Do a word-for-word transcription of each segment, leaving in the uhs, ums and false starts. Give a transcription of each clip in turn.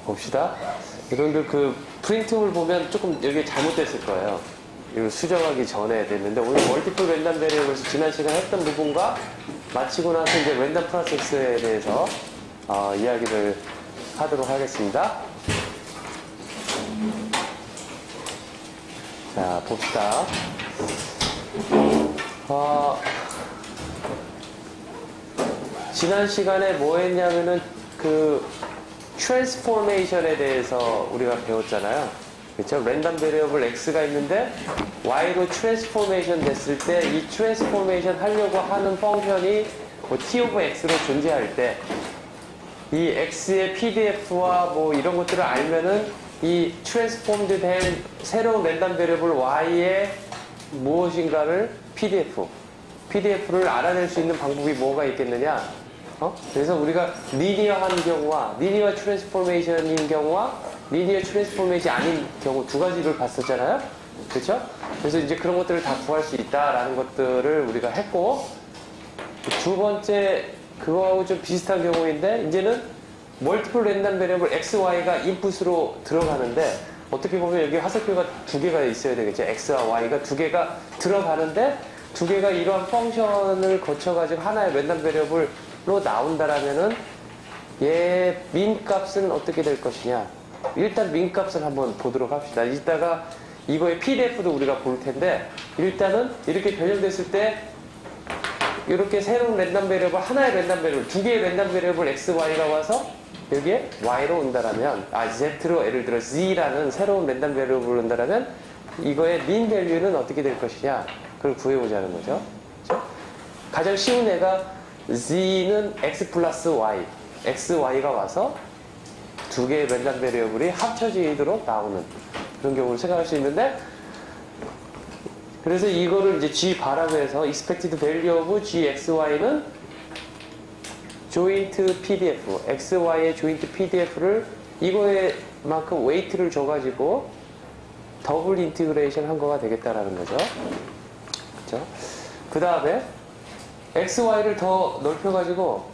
봅시다. 여러분들 그 프린트물 보면 조금 여기 잘못됐을 거예요. 이거 수정하기 전에 됐는데 오늘 멀티플 랜덤 베리어블에서 지난 시간에 했던 부분과 마치고 나서 이제 랜덤 프로세스에 대해서 어, 이야기를 하도록 하겠습니다. 자, 봅시다. 어, 지난 시간에 뭐 했냐면은 그 트랜스포메이션에 대해서 우리가 배웠잖아요. 그렇죠? 랜덤 베리어블 x가 있는데 y로 트랜스포메이션 됐을 때 이 트랜스포메이션 하려고 하는 펑션이 뭐 t 오브 x로 존재할 때 이 x의 피디에프와 뭐 이런 것들을 알면은 이 트랜스폼드 된 새로운 랜덤 베리어블 y의 무엇인가를 피디에프, 피디에프를 알아낼 수 있는 방법이 뭐가 있겠느냐? 어? 그래서 우리가 리니어한 경우와 리니어 트랜스포메이션인 경우와 리니어 트랜스포메이션이 아닌 경우 두 가지를 봤었잖아요. 그렇죠? 그래서 이제 그런 것들을 다 구할 수 있다라는 것들을 우리가 했고, 두 번째 그거하고 좀 비슷한 경우인데 이제는 멀티플 랜덤 베리어블 x, y가 인풋으로 들어가는데 어떻게 보면 여기 화살표가 두 개가 있어야 되겠죠. x와 y가 두 개가 들어가는데 두 개가 이러한 펑션을 거쳐가지고 하나의 랜덤 베리어블로 나온다라면은 얘 민 값은 어떻게 될 것이냐. 일단 민 값을 한번 보도록 합시다. 이따가 이거의 피디에프도 우리가 볼 텐데 일단은 이렇게 변형됐을 때 이렇게 새로운 랜덤 베리어블, 하나의 랜덤 베리어블, 두 개의 랜덤 베리어블 x, y가 와서 여기에 y로 온다라면, 아, z로 예를 들어 z라는 새로운 랜덤 베리어블을 온다라면 이거의 민 밸류는 어떻게 될 것이냐, 그걸 구해보자는 거죠. 그렇죠? 가장 쉬운 애가 z는 x 플러스 y, x, y가 와서 두 개의 랜덤 베리어블이 합쳐지도록 나오는 그런 경우를 생각할 수 있는데, 그래서 이거를 이제 g 바라고 해서 expected value of g, x, y는 joint pdf, x, y의 joint pdf를 이거에 만큼 웨이트를 줘가지고 더블 인티그레이션 한 거가 되겠다라는 거죠. 그렇죠? 그 다음에 x, y를 더 넓혀가지고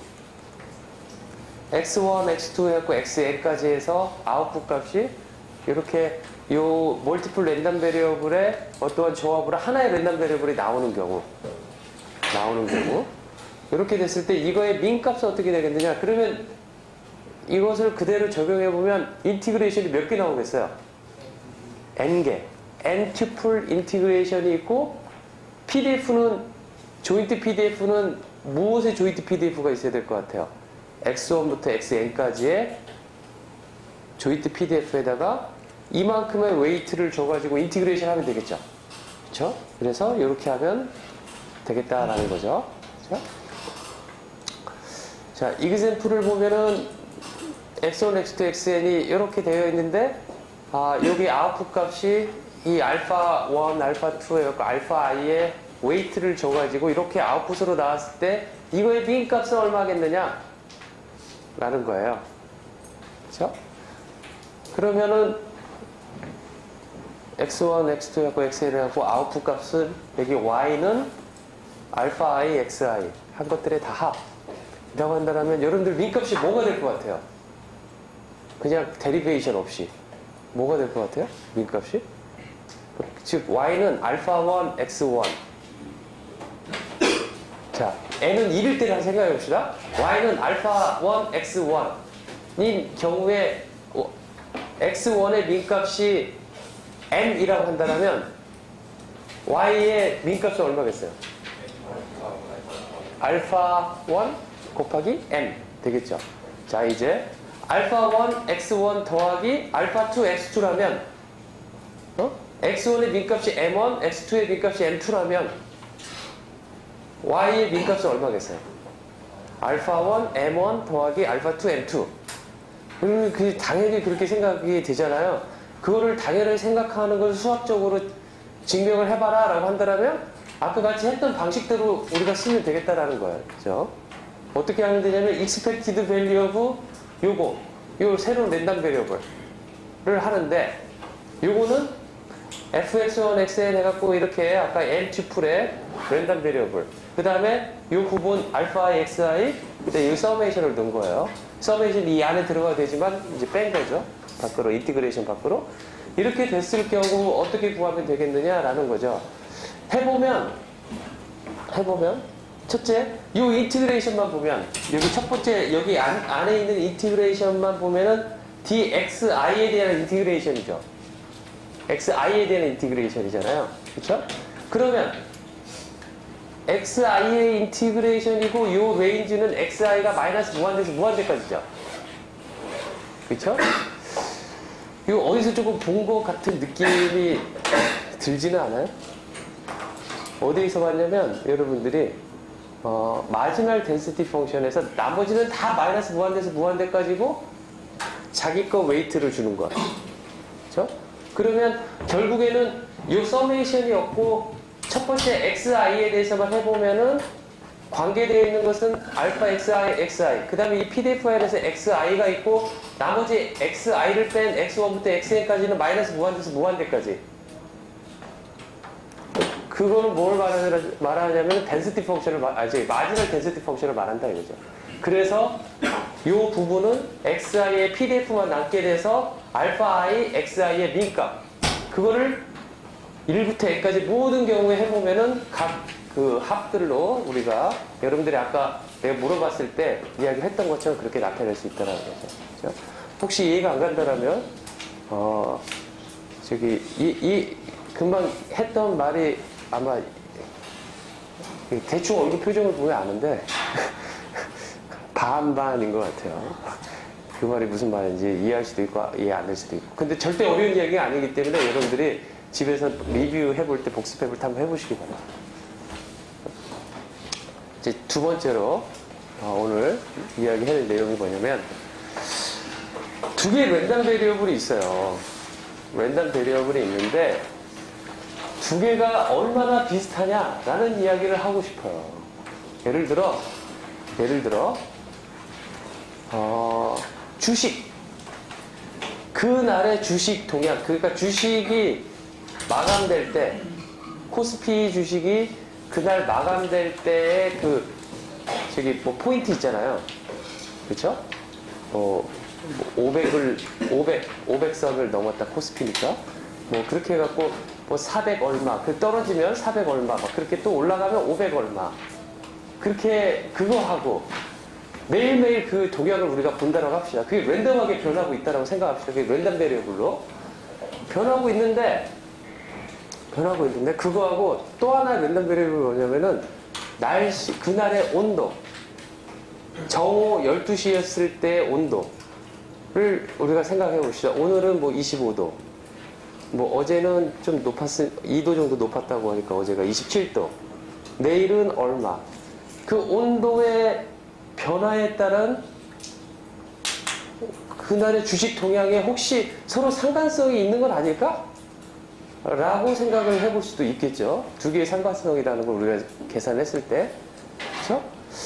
엑스 원, 엑스 투 해갖고 엑스엔까지 해서 아웃풋 값이 이렇게 요 멀티플 랜덤 베리어블의 어떠한 조합으로 하나의 랜덤 베리어블이 나오는 경우, 나오는 경우, 이렇게 됐을 때 이거의 민 값은 어떻게 되겠느냐? 그러면 이것을 그대로 적용해보면 인티그레이션이 몇 개 나오겠어요? n개. n-튜플 인티그레이션이 있고, 피디에프는, 조인트 피디에프는 무엇의 조인트 피디에프가 있어야 될 것 같아요? 엑스 원부터 엑스엔까지의 조인트 피디에프에다가 이만큼의 웨이트를 줘가지고 인티그레이션 하면 되겠죠. 그렇죠? 그래서 이렇게 하면 되겠다라는 거죠. 그렇죠? 자, 이그샘플을 보면은 엑스 원, 엑스 투, 엑스엔이 이렇게 되어 있는데, 아, 여기 아웃풋 값이 이 알파 원, 알파 투에 알파 i의 웨이트를 줘가지고 이렇게 아웃풋으로 나왔을 때 이거의 민 값은 얼마겠느냐? 라는 거예요. 그렇죠? 그러면은 엑스 원, 엑스 투 하고 엑스엔을 하고 아웃풋 값은 여기 y는 알파 i, xi 한 것들의 다 합이라고 한다면 여러분들 민 값이 뭐가 될 것 같아요? 그냥 데리베이션 없이 뭐가 될 것 같아요? 민 값이? 즉 y는 알파 원, 엑스 원. 자, n은 일일 때를 생각해 봅시다. y는 알파 원, 엑스 원인 경우에 엑스 원의 민값이 n이라고 한다면 y의 민값은 얼마겠어요? 알파 원 곱하기 n 되겠죠. 자, 이제 알파 원, 엑스 원 더하기 알파 투, 엑스 투라면 어? 엑스 원의 민값이 엠 원, 엑스 투의 민값이 엠 투라면 y의 민값은 얼마겠어요? 알파 원, 엠 원 더하기 알파 투, 엠 투. 그러면 그 당연히 그렇게 생각이 되잖아요. 그거를 당연히 생각하는 걸 수학적으로 증명을 해봐라 라고 한다면 아까 같이 했던 방식대로 우리가 쓰면 되겠다라는 거예요. 그죠? 어떻게 하면 되냐면 expected value of 요거, 요 새로운 랜덤 베리어블을 하는데 요거는 에프 엑스 원, 엑스엔 해갖고 이렇게 아까 n 튜플의 랜덤 베리어블, 그 다음에 요 부분 알파 i, xi 근데 여기 서메이션을 넣은 거예요. 서메이션 이 안에 들어가야 되지만 이제 뺀 거죠. 밖으로, 인티그레이션 밖으로. 이렇게 됐을 경우 어떻게 구하면 되겠느냐라는 거죠. 해보면, 해보면, 첫째, 이 인티그레이션만 보면, 여기 첫 번째, 여기 안, 안에 있는 인티그레이션만 보면은 dxi에 대한 인티그레이션이죠. xi에 대한 인티그레이션이잖아요. 그쵸? 그러면, xi의 인티그레이션이고, 이 레인지는 xi가 마이너스 무한대에서 무한대까지죠. 그쵸? 이거 어디서 조금 본 것 같은 느낌이 들지는 않아요? 어디에서 봤냐면 여러분들이 어, 마지널 덴시티 펑션에서 나머지는 다 마이너스 무한대에서 무한대까지고 자기 거 웨이트를 주는 거야. 그렇죠? 그러면 결국에는 이 서메이션이 없고 첫 번째 xi에 대해서만 해보면은 관계되어 있는 것은 알파 xi, xi. 그 다음에 이 피디에프 파일에서 xi가 있고 나머지 xi를 뺀 엑스원부터 엑스엔까지는 마이너스 무한대에서 무한대까지. 그거는 뭘 말하냐, 말하냐면 덴시티 펑션을, 아니, 마지널 덴시티 펑션을 말한다 이거죠. 그래서 이 부분은 xi의 피디에프만 남게 돼서 알파 i, xi의 민값. 그거를 일부터 n까지 모든 경우에 해보면은 각 그 합들로 우리가 여러분들이 아까 내가 물어봤을 때 이야기했던 것처럼 그렇게 나타낼 수 있다는 거죠. 그렇죠? 혹시 이해가 안 간다면 어 저기 이, 이 금방 했던 말이 아마 대충 얼굴 표정을 보면 아는데 반반인 것 같아요. 그 말이 무슨 말인지 이해할 수도 있고 이해 안 될 수도 있고. 근데 절대 어려운 이야기가 아니기 때문에 여러분들이 집에서 리뷰해볼 때 복습해볼 때 한번 해보시기 바랍니다. 이제 두 번째로 어, 오늘 이야기할 내용이 뭐냐면 두 개의 랜덤 베리어블이 있어요. 랜덤 베리어블이 있는데 두 개가 얼마나 비슷하냐라는 이야기를 하고 싶어요. 예를 들어 예를 들어 어, 주식 그날의 주식 동향 그러니까 주식이 마감될 때 코스피 주식이 그날 마감될 때의 그 저기 뭐 포인트 있잖아요. 그렇죠? 뭐 오백을 오백 오백 선을 넘었다 코스피니까 뭐 그렇게 해갖고 뭐 사백 얼마 그 떨어지면 사백 얼마 막 그렇게 또 올라가면 오백 얼마 그렇게 그거 하고 매일매일 그 동향을 우리가 본다라고 합시다. 그게 랜덤하게 변하고 있다라고 생각합시다. 그게 랜덤 베리어블로 변하고 있는데 변하고 있는데 그거하고 또 하나의 랜덤 베리어블이 뭐냐면은 날씨 그날의 온도 정오 열두 시였을 때의 온도를 우리가 생각해 봅시다. 오늘은 뭐 이십오 도 뭐 어제는 좀 높았을 이 도 정도 높았다고 하니까 어제가 이십칠 도 내일은 얼마 그 온도의 변화에 따른 그날의 주식 동향에 혹시 서로 상관성이 있는 건 아닐까? 라고 생각을 해볼 수도 있겠죠. 두 개의 상관성이라는 걸 우리가 계산했을 때. 그렇죠?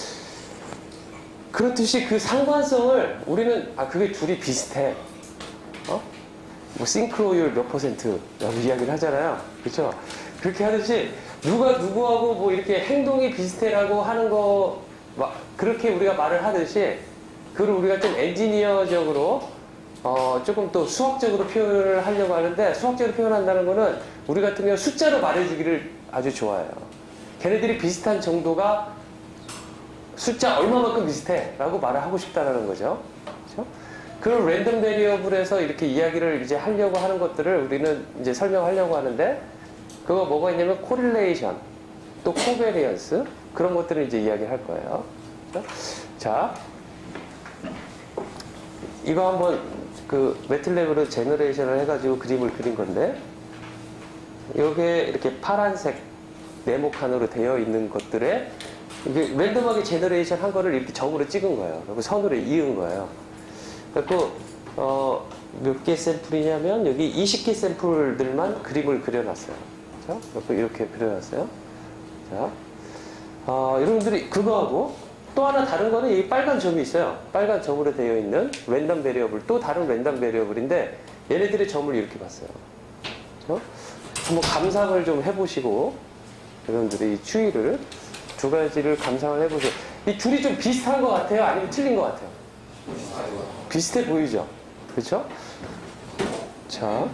그렇듯이 그 상관성을 우리는 아 그게 둘이 비슷해. 어? 뭐 싱크로율 몇 퍼센트라고 이야기를 하잖아요. 그렇죠? 그렇게 하듯이 누가 누구하고 뭐 이렇게 행동이 비슷해라고 하는 거 막 그렇게 우리가 말을 하듯이 그걸 우리가 좀 엔지니어적으로 어, 조금 또 수학적으로 표현을 하려고 하는데 수학적으로 표현한다는 거는 우리 같은 경우 숫자로 말해주기를 아주 좋아해요. 걔네들이 비슷한 정도가 숫자 얼마만큼 비슷해 라고 말을 하고 싶다는 거죠. 그렇죠? 그런 랜덤 베리어블에서 이렇게 이야기를 이제 하려고 하는 것들을 우리는 이제 설명하려고 하는데 그거 뭐가 있냐면 코릴레이션 또 코베리언스 그런 것들을 이제 이야기할 거예요. 그렇죠? 자, 이거 한번 그 매틀랩으로 제너레이션을 해가지고 그림을 그린 건데 여기에 이렇게 파란색 네모칸으로 되어 있는 것들에 이게 랜덤하게 제너레이션 한 거를 이렇게 점으로 찍은 거예요. 그리고 선으로 이은 거예요. 그래서 어, 몇 개 샘플이냐면 여기 이십 개 샘플들만 그림을 그려놨어요. 그렇죠? 이렇게 그려놨어요. 자, 어, 여러분들이 그거하고 또 하나 다른 거는 이 빨간 점이 있어요. 빨간 점으로 되어 있는 랜덤 베리어블 또 다른 랜덤 베리어블인데 얘네들의 점을 이렇게 봤어요. 그렇죠? 한번 감상을 좀 해보시고 여러분들이 이 추이를 두 가지를 감상을 해보세요. 이 둘이 좀 비슷한 것 같아요? 아니면 틀린 것 같아요? 비슷해 보이죠? 그렇죠? 자,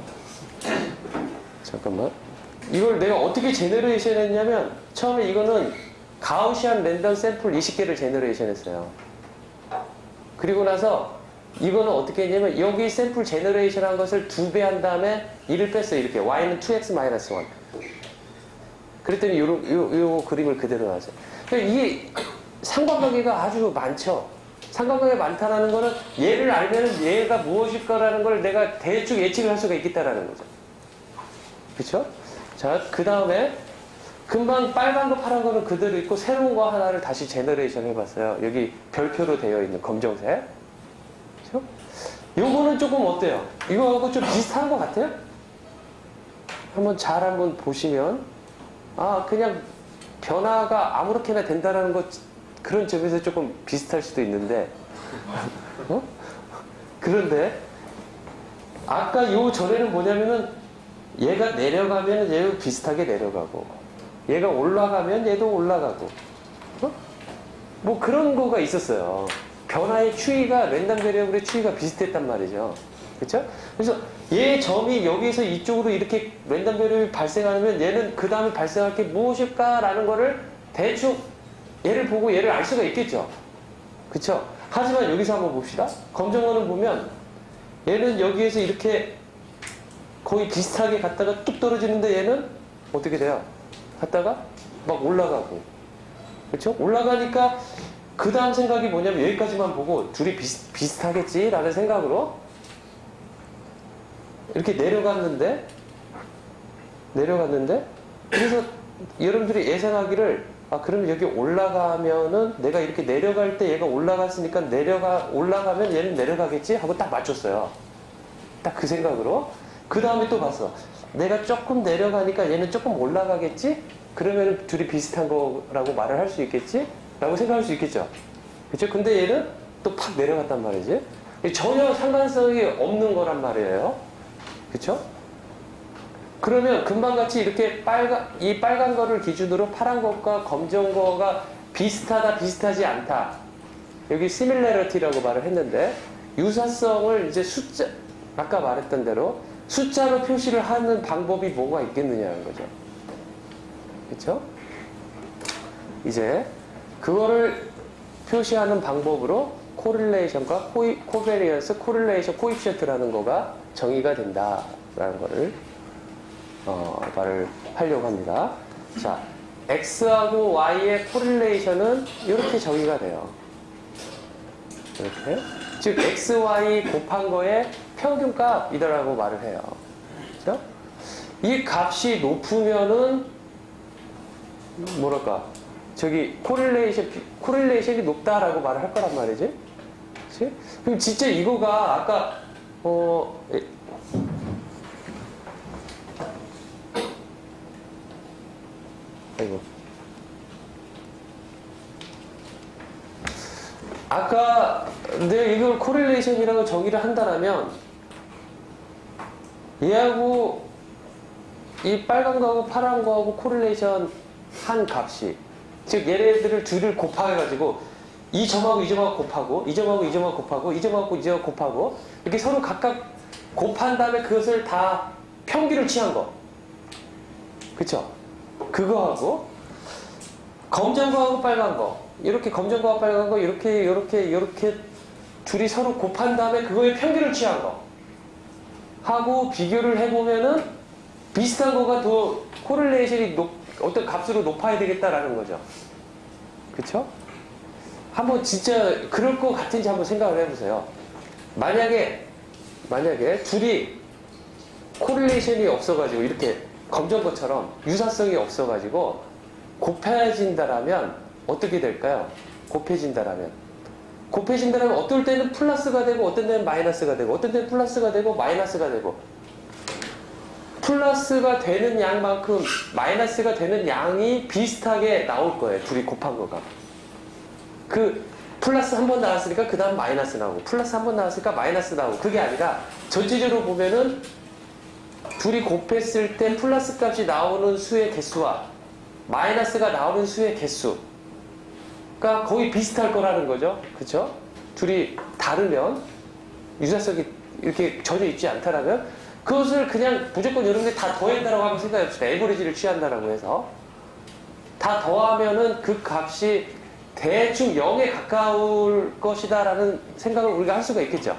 잠깐만. 이걸 내가 어떻게 제너레이션 했냐면 처음에 이거는 가우시안 랜덤 샘플 이십 개를 제너레이션 했어요. 그리고 나서 이거는 어떻게 했냐면 여기 샘플 제너레이션 한 것을 두 배 한 다음에 일을 뺐어요. 이렇게 y는 투 엑스 마이너스 일. 그랬더니 요, 요, 요 그림을 그대로 나왔어요. 그러니까 이게 상관관계가 아주 많죠. 상관관계가 많다는 거는 얘를 알면 얘가 무엇일까라는 걸 내가 대충 예측을 할 수가 있겠다라는 거죠. 그렇죠? 자, 그 다음에 금방 빨간 거 파란 거는 그대로 있고 새로운 거 하나를 다시 제너레이션 해봤어요. 여기 별표로 되어 있는 검정색. 그렇죠? 요거는 조금 어때요? 이거하고 좀 비슷한 것 같아요? 한번 잘 한번 보시면 아 그냥 변화가 아무렇게나 된다는 것 그런 점에서 조금 비슷할 수도 있는데 어? 그런데 아까 요 전에는 뭐냐면은 얘가 내려가면 얘도 비슷하게 내려가고 얘가 올라가면 얘도 올라가고 어? 뭐 그런 거가 있었어요. 변화의 추이가 랜덤 베리어블의 추이가 비슷했단 말이죠. 그렇죠? 그래서 얘 점이 여기서 이쪽으로 이렇게 랜덤 베리어블이 발생하면 얘는 그 다음에 발생할 게 무엇일까라는 거를 대충 얘를 보고 얘를 알 수가 있겠죠. 그렇죠? 하지만 여기서 한번 봅시다. 검정원을 보면 얘는 여기에서 이렇게 거의 비슷하게 갔다가 뚝 떨어지는데 얘는 어떻게 돼요? 갔다가 막 올라가고 그렇죠? 올라가니까 그 다음 생각이 뭐냐면 여기까지만 보고 둘이 비슷, 비슷하겠지 라는 생각으로 이렇게 내려갔는데 내려갔는데 그래서 여러분들이 예상하기를 아 그러면 여기 올라가면은 내가 이렇게 내려갈 때 얘가 올라갔으니까 내려가 올라가면 얘는 내려가겠지 하고 딱 맞췄어요. 딱 그 생각으로 그 다음에 또 봤어. 내가 조금 내려가니까 얘는 조금 올라가겠지? 그러면 둘이 비슷한 거라고 말을 할 수 있겠지? 라고 생각할 수 있겠죠. 그쵸? 근데 얘는 또 팍 내려갔단 말이지. 전혀 상관성이 없는 거란 말이에요. 그쵸? 그러면 금방같이 이렇게 빨간, 이 빨간 거를 기준으로 파란 것과 검정 거가 비슷하다, 비슷하지 않다. 여기 similarity라고 말을 했는데, 유사성을 이제 숫자, 아까 말했던 대로 숫자로 표시를 하는 방법이 뭐가 있겠느냐는 거죠. 그쵸? 이제, 그거를 표시하는 방법으로 코릴레이션과 코베리언스, 코릴레이션, 코이피션트라는 거가 정의가 된다라는 거를 어, 말을 하려고 합니다. 자, X하고 Y의 코릴레이션은 이렇게 정의가 돼요. 이렇게. 즉, X, Y 곱한 거의 평균값이다라고 말을 해요. 그죠? 이 값이 높으면은, 뭐랄까, 저기, 코릴레이션, 코릴레이션이 높다라고 말을 할 거란 말이지. 그치? 그럼 진짜 이거가 아까, 어, 아이고. 아까 내가 이걸 코릴레이션이라고 정의를 한다면 얘하고 이 빨간 거하고 파란 거하고 코릴레이션 한 값이 즉 얘네들을 둘을 곱해가지고 이 점하고 이 점하고 곱하고 이 점하고 이 점하고 곱하고 이 점하고 이 점하고 곱하고 이렇게 서로 각각 곱한 다음에 그것을 다 평균을 취한 거 그쵸? 그거하고 검정 거하고 빨간 거 이렇게 검정 거하고 빨간 거 이렇게 이렇게 이렇게 둘이 서로 곱한 다음에 그거의 평균을 취한 거 하고 비교를 해보면은 비슷한 거가 더 코릴레이션이 높, 어떤 값으로 높아야 되겠다라는 거죠. 그쵸? 한번 진짜 그럴 것 같은지 한번 생각을 해보세요. 만약에 만약에 둘이 코릴레이션이 없어가지고 이렇게 검정 것처럼 유사성이 없어가지고 곱해진다라면 어떻게 될까요? 곱해진다라면 곱해진다라면 어떨 때는 플러스가 되고 어떤 때는 마이너스가 되고 어떤 때는 플러스가 되고 마이너스가 되고 플러스가 되는 양만큼 마이너스가 되는 양이 비슷하게 나올 거예요. 둘이 곱한 거가 그 플러스 한 번 나왔으니까 그 다음 마이너스 나오고 플러스 한 번 나왔으니까 마이너스 나오고 그게 아니라 전체적으로 보면은 둘이 곱했을 때 플러스 값이 나오는 수의 개수와 마이너스가 나오는 수의 개수 거의 비슷할 거라는 거죠. 그쵸? 둘이 다르면, 유사성이 이렇게 전혀 있지 않다라면, 그것을 그냥 무조건 여러분들이 다 더한다라고 한번 생각해 봅시다. 에버리지를 취한다라고 해서. 다 더하면은 그 값이 대충 영에 가까울 것이다라는 생각을 우리가 할 수가 있겠죠.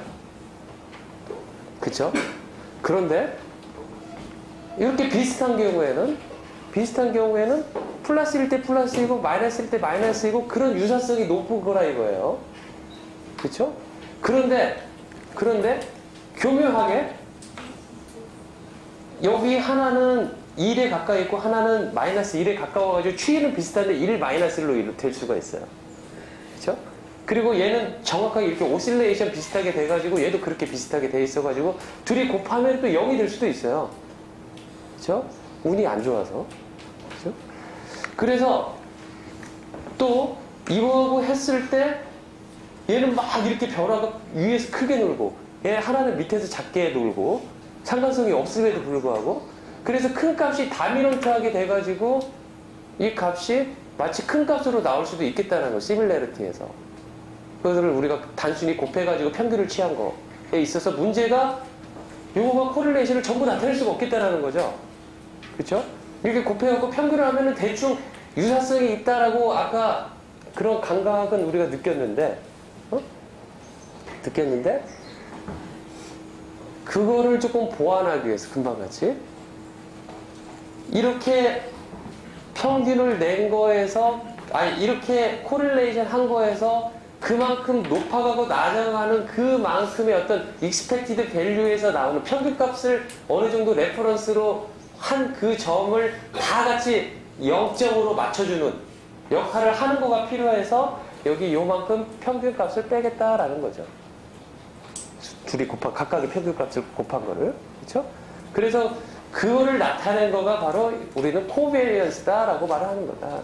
그쵸? 그런데, 이렇게 비슷한 경우에는, 비슷한 경우에는 플러스일 때 플러스이고 마이너스일 때 마이너스이고 그런 유사성이 높은 거라 이거예요. 그쵸? 그런데, 그런데, 교묘하게, 여기 하나는 일에 가까이 있고 하나는 마이너스 일에 가까워가지고 추이는 비슷한데 일 마이너스 일로 될 수가 있어요. 그쵸? 그리고 얘는 정확하게 이렇게 오실레이션 비슷하게 돼가지고 얘도 그렇게 비슷하게 돼 있어가지고 둘이 곱하면 또 영이 될 수도 있어요. 그쵸? 운이 안 좋아서. 그쵸? 그래서 또 이거하고 했을 때 얘는 막 이렇게 변화가 위에서 크게 놀고 얘 하나는 밑에서 작게 놀고 상관성이 없음에도 불구하고 그래서 큰 값이 다미넌트하게 돼가지고 이 값이 마치 큰 값으로 나올 수도 있겠다는 거, 시밀래리티에서. 그것을 우리가 단순히 곱해가지고 평균을 취한 거에 있어서 문제가 요거가 코릴레이션을 전부 나타낼 수가 없겠다는 거죠. 그쵸? 이렇게 곱해갖고 평균을 하면은 대충 유사성이 있다라고 아까 그런 감각은 우리가 느꼈는데, 어? 느꼈는데, 그거를 조금 보완하기 위해서 금방같이 이렇게 평균을 낸 거에서 아니 이렇게 코릴레이션 한 거에서 그만큼 높아가고 낮아가는 그만큼의 어떤 익스펙티드 밸류에서 나오는 평균값을 어느 정도 레퍼런스로 한 그 점을 다 같이 영 점으로 맞춰주는 역할을 하는 거가 필요해서 여기 요만큼 평균값을 빼겠다라는 거죠. 둘이 곱한 각각의 평균값을 곱한 거를. 그렇죠? 그래서 그거를 나타낸 거가 바로 우리는 코베리언스다라고 말을 하는 거다라는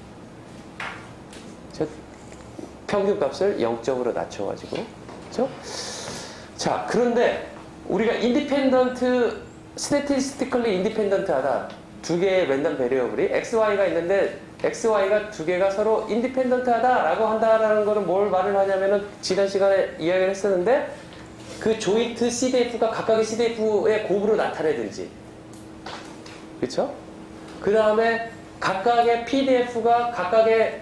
거죠. 평균값을 영 점으로 낮춰가지고. 그렇죠? 자, 그런데 우리가 인디펜던트, 스태티스티컬리 인디펜던트하다. 두 개의 랜덤 베리어블이 엑스, 와이가 있는데 엑스, 와이가 두 개가 서로 인디펜던트하다라고 한다라는 거는 뭘 말을 하냐면은 지난 시간에 이야기를 했었는데 그 조인트 씨디에프가 각각의 씨디에프의 곱으로 나타내든지, 그쵸? 그 다음에 각각의 피디에프가 각각의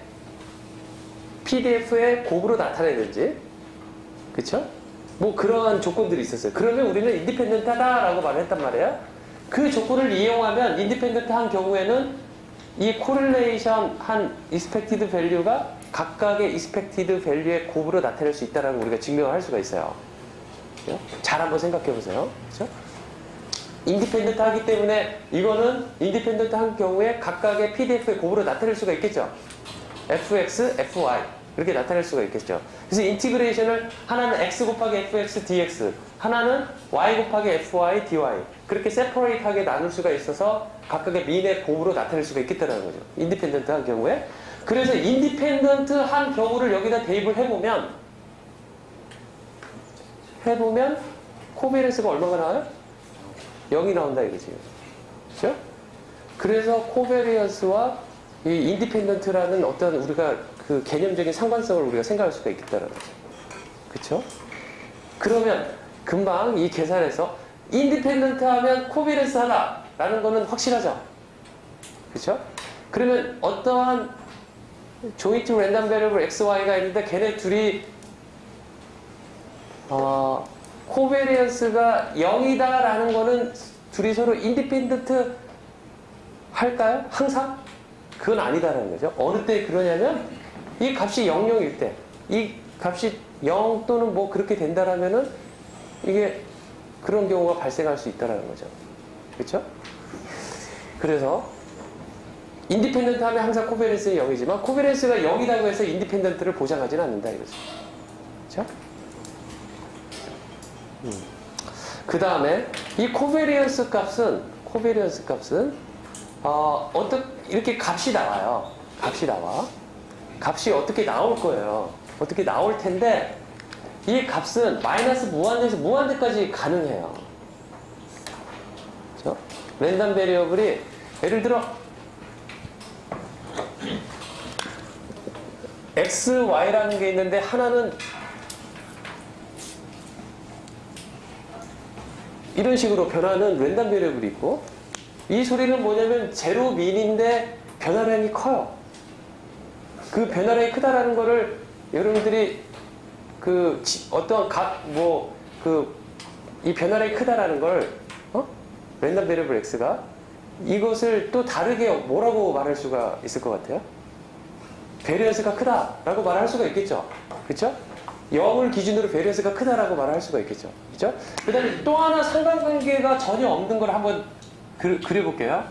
피디에프의 곱으로 나타내든지, 그쵸? 뭐 그러한 조건들이 있었어요. 그러면 우리는 인디펜던트하다라고 말을 했단 말이에요. 그 조건을 이용하면 인디펜던트한 경우에는 이 코릴레이션 한 익스펙티드 밸류가 각각의 익스펙티드 밸류의 곱으로 나타낼 수 있다는 걸 우리가 증명을 할 수가 있어요. 잘 한번 생각해 보세요. 그렇죠? 인디펜던트 하기 때문에 이거는 인디펜던트 한 경우에 각각의 피디에프의 곱으로 나타낼 수가 있겠죠. 에프엑스, 에프와이 이렇게 나타낼 수가 있겠죠. 그래서 인티그레이션을 하나는 x 곱하기 에프엑스 디엑스, 하나는 y 곱하기 에프와이 디와이 그렇게 세퍼레이트하게 나눌 수가 있어서 각각의 민의 곱으로 나타낼 수가 있겠다는 거죠. 인디펜던트 한 경우에. 그래서 인디펜던트 한 경우를 여기다 대입을 해보면 해보면 코베리언스가 얼마가 나와요? 영이 나온다 이거지. 그렇죠? 그래서 코베리언스와 이 인디펜던트라는 어떤 우리가 그 개념적인 상관성을 우리가 생각할 수가 있겠다는 거죠. 그렇죠? 그러면 금방 이 계산에서 인디펜던트 하면 코베리언스 하나 라는 거는 확실하죠. 그렇죠? 그러면 어떠한 조인트 랜덤 베리어블 엑스, 와이가 있는데 걔네 둘이 어, 코베리언스가 영이다라는 거는 둘이 서로 인디펜던트 할까요? 항상? 그건 아니다라는 거죠. 어느 때 그러냐면 이 값이 영, 영일 때, 이 값이 영 또는 뭐 그렇게 된다라면은 이게 그런 경우가 발생할 수 있다라는 거죠. 그렇죠? 그래서 인디펜던트 하면 항상 코베리언스는 영이지만 코베리언스가 영이라고 해서 인디펜던트를 보장하지는 않는다 이거죠. 그렇죠? 음. 그 다음에 이 코베리언스 값은 코베리언스 값은 어, 어떻게 이렇게 값이 나와요. 값이 나와. 값이 어떻게 나올 거예요. 어떻게 나올 텐데 이 값은 마이너스 무한대에서 무한대까지 가능해요. 그렇죠? 랜덤 베리어블이 예를 들어 x, y라는 게 있는데 하나는 이런 식으로 변하는 랜덤 베리어블이 있고, 이 소리는 뭐냐면 제로 민인데 변화량이 커요. 그 변화량이 크다라는 거를 여러분들이 그 어떤 각 뭐 그 이 변화량이 크다라는 걸 어? 랜덤 베리어블 x가 이것을 또 다르게 뭐라고 말할 수가 있을 것 같아요? 베리언스가 크다라고 말할 수가 있겠죠. 그렇죠? 영을 기준으로 베리언스가 크다라고 말할 수가 있겠죠. 그렇죠? 그 다음에 또 하나 상관관계가 전혀 없는 걸 한번 그, 그려볼게요.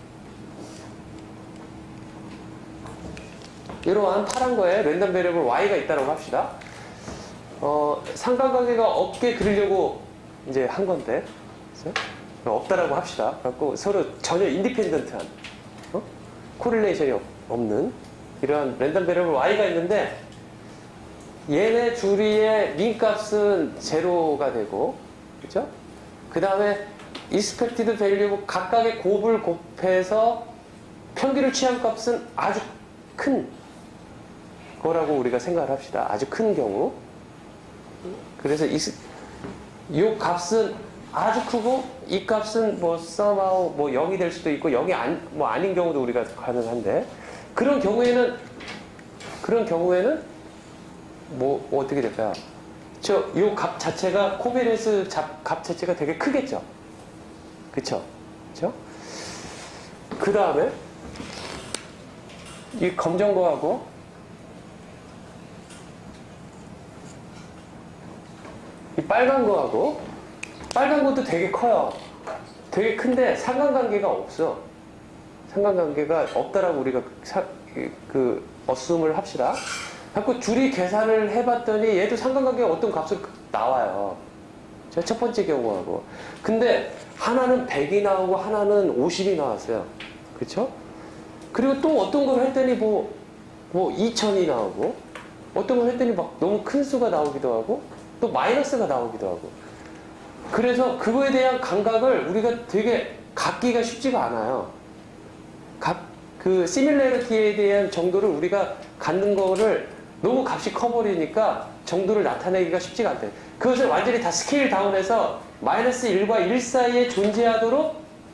이러한 파란 거에 랜덤 베리어블 y가 있다고 합시다. 어, 상관관계가 없게 그리려고 이제 한 건데, 그렇죠? 없다라고 합시다. 그래갖고 서로 전혀 인디펜던트한, 어? 코릴레이션이 없는 이런 랜덤 베리어블 y가 있는데, 얘네 둘이의 민값은 제로가 되고, 그죠? 그 다음에 expected value 각각의 곱을 곱해서 평균을 취한 값은 아주 큰 거라고 우리가 생각을 합시다. 아주 큰 경우. 그래서 이, 이 값은 아주 크고 이 값은 뭐 somehow 뭐 영이 될 수도 있고 영이 안, 뭐 아닌 경우도 우리가 가능한데, 그런 경우에는 그런 경우에는 뭐 어떻게 될까요? 저 이 값 자체가 코베리언스 값 자체가 되게 크겠죠. 그쵸? 그쵸? 그 다음에 이 검정 거하고 이 빨간 거하고, 빨간 것도 되게 커요. 되게 큰데 상관관계가 없어. 상관관계가 없다라고 우리가 사, 그 어스움을 합시다. 자꾸 둘이 계산을 해봤더니 얘도 상관관계가 어떤 값을 나와요. 첫 번째 경우하고. 근데 하나는 백이 나오고 하나는 오십이 나왔어요. 그쵸? 그리고 또 어떤 걸 했더니 뭐, 뭐 이천이 나오고, 어떤 걸 했더니 막 너무 큰 수가 나오기도 하고, 또 마이너스가 나오기도 하고. 그래서 그거에 대한 감각을 우리가 되게 갖기가 쉽지가 않아요. 각, 그 시뮬레리티에 대한 정도를 우리가 갖는 거를 너무 값이 커버리니까 정도를 나타내기가 쉽지가 않대. 그것을 완전히 다 스케일 다운해서 마이너스 일과 일 사이에 존재하도록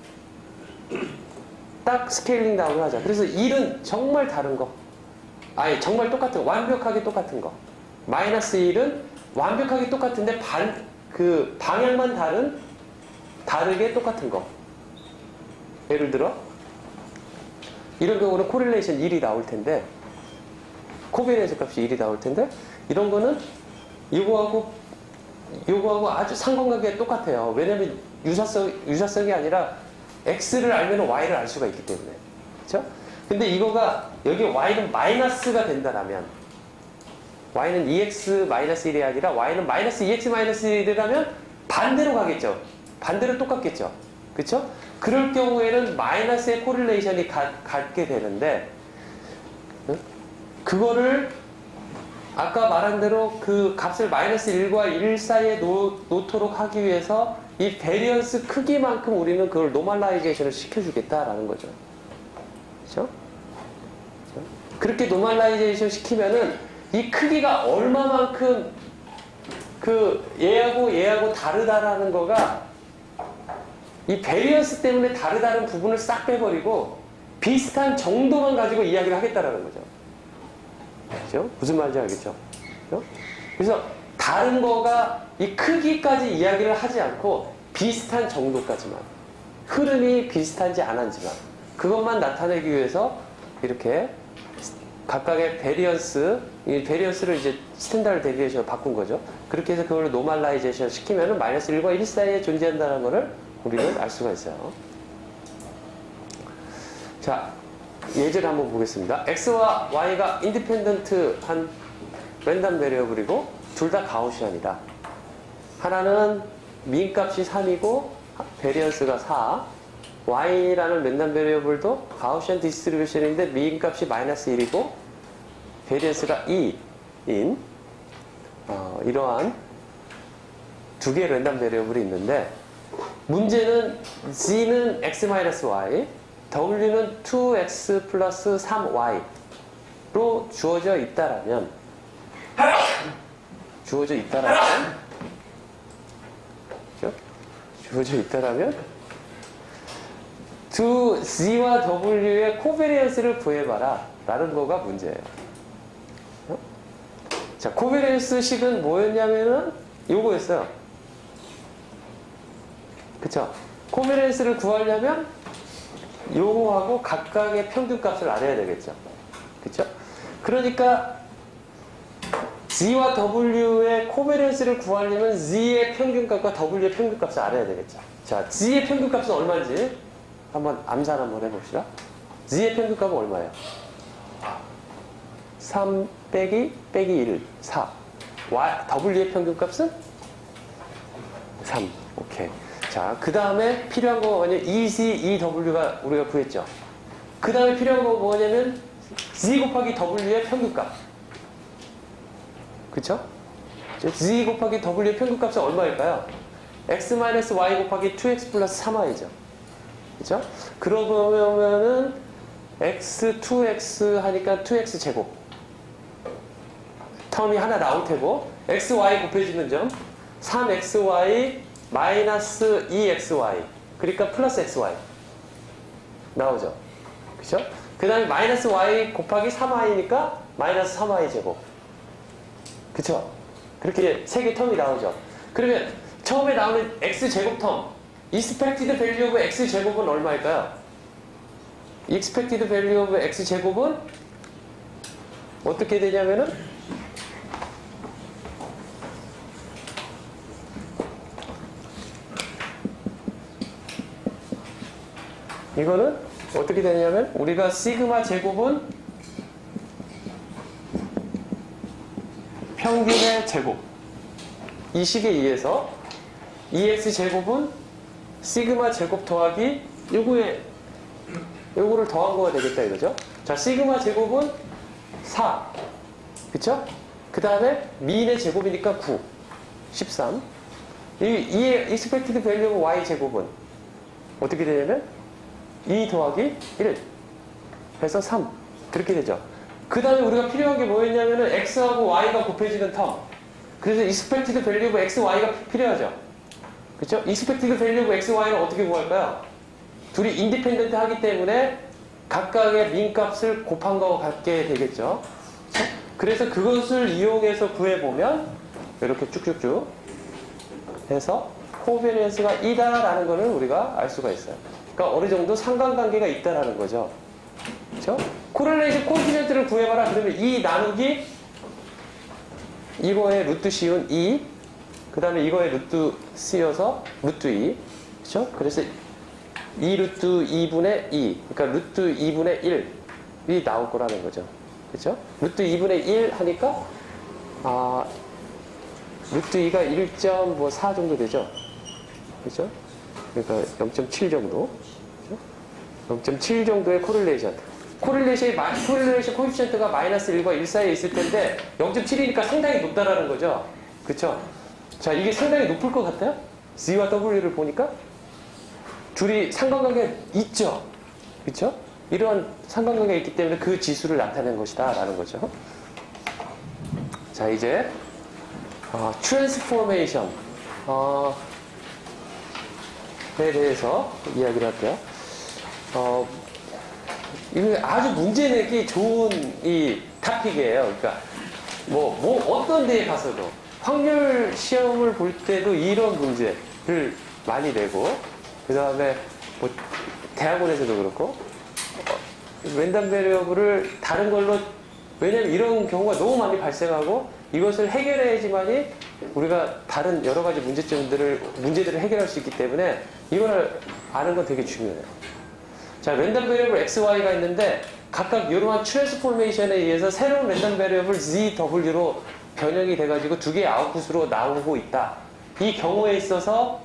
딱 스케일링 다운을 하자. 그래서 일은 정말 다른 거. 아니, 정말 똑같은 거. 완벽하게 똑같은 거. 마이너스 일은 완벽하게 똑같은데 반, 그 방향만 다른, 다르게 똑같은 거. 예를 들어 이런 경우는 코릴레이션 일이 나올 텐데, 코베리언스 값이 일이 나올 텐데, 이런 거는 이거하고 이거하고 아주 상관관계가 똑같아요. 왜냐면 유사성, 유사성이 아니라 x를 알면 y를 알 수가 있기 때문에. 그렇죠? 근데 이거가 여기 y는 마이너스가 된다라면, y는 이엑스 마이너스 일이 아니라 y는 마이너스 이엑스 마이너스 일이라면 반대로 가겠죠. 반대로 똑같겠죠. 그렇죠? 그럴 경우에는 마이너스의 코릴레이션이 가, 갖게 되는데, 그거를 아까 말한 대로 그 값을 마이너스 일과 일 사이에 놓, 놓도록 하기 위해서 이 베리언스 크기만큼 우리는 그걸 노멀라이제이션을 시켜주겠다라는 거죠. 그렇죠? 그렇게 노멀라이제이션 시키면은 이 크기가 얼마만큼 그 얘하고 얘하고 다르다라는 거가 이 베리언스 때문에 다르다는 부분을 싹 빼버리고 비슷한 정도만 가지고 이야기를 하겠다라는 거죠. 그렇죠? 무슨 말인지 알겠죠? 그렇죠? 그래서 다른 거가 이 크기까지 이야기를 하지 않고 비슷한 정도까지만, 흐름이 비슷한지 안 한지만 그것만 나타내기 위해서 이렇게 각각의 베리언스, 이 베리언스를 이제 스탠다드 데비에이션으로 바꾼 거죠. 그렇게 해서 그걸 노멀라이제이션 시키면은 마이너스 일과 일 사이에 존재한다는 거를 우리는 알 수가 있어요. 자, 예제를 한번 보겠습니다. x와 y가 인디펜던트한 랜덤 베리어블이고 둘 다 가우시안이다. 하나는 민값이 삼이고 베리언스가 사. y라는 랜덤 베리어블도 가우시안 디스트리뷰션인데 민값이 마이너스 일이고 베리언스가 이인 어, 이러한 두 개의 랜덤 베리어블이 있는데, 문제는 z는 x-y, w는 투 엑스 플러스 삼 와이 X로 주어져 있다라면 주어져 있다라면 그죠? 주어져 있다라면 두 Z와 W의 코베리언스를 구해봐라 라는 거가 문제예요. 어? 자, 코베리언스 식은 뭐였냐면은 요거였어요. 그쵸? 코베리언스를 구하려면 요거하고 각각의 평균값을 알아야 되겠죠. 그쵸? 그러니까 Z와 W의 코베리언스를 구하려면 Z의 평균값과 W의 평균값을 알아야 되겠죠. 자, Z의 평균값은 얼마인지 한번 암산 한번 해봅시다. Z의 평균값은 얼마예요? 삼 빼기 빼기 일, 사. Y, W의 평균값은 삼. 오케이. 자, 그 다음에 필요한 거 뭐냐면 이 지, 이 더블유가 우리가 구했죠. 그 다음에 필요한 거 뭐냐면 Z 곱하기 W의 평균값. 그쵸? Z 곱하기 W의 평균값은 얼마일까요? X-Y 곱하기 투 엑스 플러스 삼 와이죠. 그쵸? 그러면은 X, 투 엑스 하니까 투 엑스 제곱. 텀이 하나 나올 테고, 엑스 와이 곱해지는 점, 삼 엑스 와이 마이너스 이 엑스 와이. 그러니까 플러스 엑스 와이. 나오죠. 그쵸? 그 다음에 마이너스 Y 곱하기 삼 와이니까 마이너스 삼 와이 제곱. 그쵸? 그렇게 세 개 텀이 나오죠. 그러면 처음에 나오는 X 제곱 텀, expected value of X 제곱은 얼마일까요? expected value of X 제곱은 어떻게 되냐면은 이거는 어떻게 되냐면 우리가 시그마 제곱은 평균의 제곱 이 식에 의해서 이 엑스 제곱은 시그마 제곱 더하기 요거에 요거를 더한 거가 되겠다 이거죠. 자, 시그마 제곱은 사. 그쵸? 그 다음에 미인의 제곱이니까 구. 십삼. 이, 이 expected value of y 제곱은 어떻게 되냐면 이 더하기 일 해서 삼. 그렇게 되죠. 그 다음에 우리가 필요한 게 뭐였냐면은 x하고 y가 곱해지는 텀. 그래서 expected value of x, y가 필요하죠. 그쵸? expected value of x, y는 어떻게 구할까요? 둘이 인디펜던트 하기 때문에 각각의 민값을 곱한 거와 같게 되겠죠. 그래서 그것을 이용해서 구해보면 이렇게 쭉쭉쭉 해서 코베리언스가 이다라는 거를 우리가 알 수가 있어요. 그러니까 어느 정도 상관관계가 있다라는 거죠. 그렇죠? 코릴레이션 코에피션트를 구해봐라. 그러면 이 나누기 이거의 루트 C은 이, 그 다음에 이거의 루트 C여서 루트 이. 그렇죠? 그래서 이 루트 이분의 이, 그러니까 루트 이분의 일이 나올 거라는 거죠. 그렇죠? 루트 이분의 일 하니까 아, 루트 이가 일 점 사 정도 되죠. 그렇죠? 그러니까 영 점 칠 정도. 그렇죠? 영 점 칠 정도의 코릴레이션. 코릴레이션, 코릴레이션 코에피션트가 마이너스 일과 일 사이에 있을 텐데 영 점 칠이니까 상당히 높다라는 거죠. 그렇죠? 자, 이게 상당히 높을 것 같아요? Z와 W를 보니까 둘이 상관관계가 있죠. 그렇죠? 이런 상관관계가 있기 때문에 그 지수를 나타낸 것이다 라는 거죠. 자, 이제 어, 트랜스포메이션 어, 에 대해서 이야기를 할게요. 어, 이거 아주 문제 내기 좋은 이 토픽이에요. 그러니까 뭐, 뭐 어떤 데에 가서도 확률 시험을 볼 때도 이런 문제를 많이 내고, 그 다음에 뭐 대학원에서도 그렇고 어, 랜덤 베리어블을 다른 걸로, 왜냐면 이런 경우가 너무 많이 발생하고 이것을 해결해야지만이 우리가 다른 여러 가지 문제점들을 문제들을 해결할 수 있기 때문에 이거를 아는 건 되게 중요해요. 자, 랜덤 베리어블 엑스, 와이가 있는데 각각 이러한 트랜스포메이션에 의해서 새로운 랜덤 베리어블 지, 더블유로 변형이 돼가지고 두 개의 아웃풋으로 나오고 있다. 이 경우에 있어서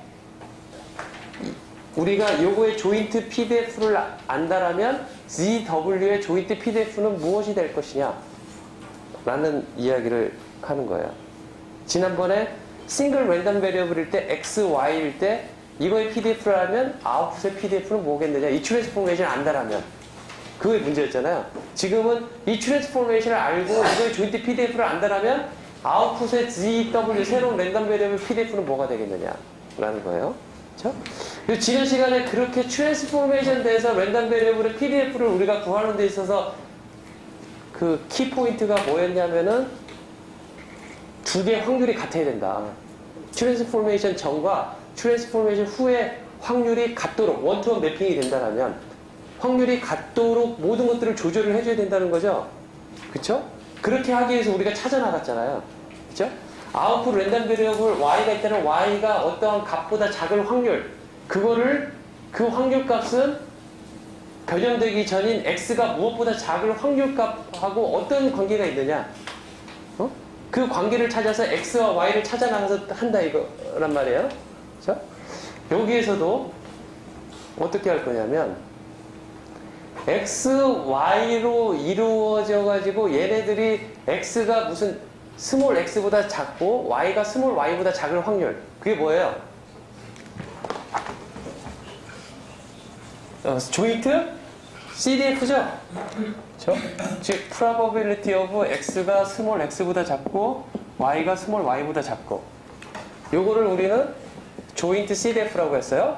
우리가 요거의 조인트 피디에프를 안다라면 지, 더블유의 조인트 피디에프는 무엇이 될 것이냐 라는 이야기를 하는 거예요. 지난번에 싱글 랜덤 베리어블일 때 X, Y일 때 이거의 피디에프를 하면 아웃풋의 피디에프는 뭐겠느냐, 이 트랜스포메이션 안다라면 그게 문제였잖아요. 지금은 이 트랜스포메이션을 알고 이거의 조인트 피디에프를 안다라면 아웃풋의 지 더블유 새로운 랜덤 베리어블 피디에프는 뭐가 되겠느냐 라는 거예요. 그렇죠? 그리고 지난 시간에 그렇게 트랜스포메이션 돼서 랜덤 베리어블의 피디에프를 우리가 구하는 데 있어서 그 키포인트가 뭐였냐면은 두 개의 확률이 같아야 된다. 트랜스포메이션 전과 트랜스포메이션 후에 확률이 같도록 원투원 매핑이 된다면 확률이 같도록 모든 것들을 조절을 해줘야 된다는 거죠. 그쵸? 그렇게 하기 위해서 우리가 찾아나갔잖아요. 그쵸? 아웃풋 랜덤 베리어블 Y가 있다면 Y가 어떠한 값보다 작을 확률, 그거를 그 확률 값은 변형되기 전인 X가 무엇보다 작을 확률 값하고 어떤 관계가 있느냐, 어? 그 관계를 찾아서 X와 Y를 찾아나가서 한다 이거란 말이에요. 그쵸? 여기에서도 어떻게 할 거냐면 X, Y로 이루어져 가지고 얘네들이 X가 무슨 스몰 x보다 작고 Y가 스몰 y보다 작을 확률, 그게 뭐예요? 어, 조인트 씨디에프죠? 그렇죠? 즉 probability of x가 스몰 x보다 작고 y가 스몰 y보다 작고, 요거를 우리는 조인트 씨디에프라고 했어요.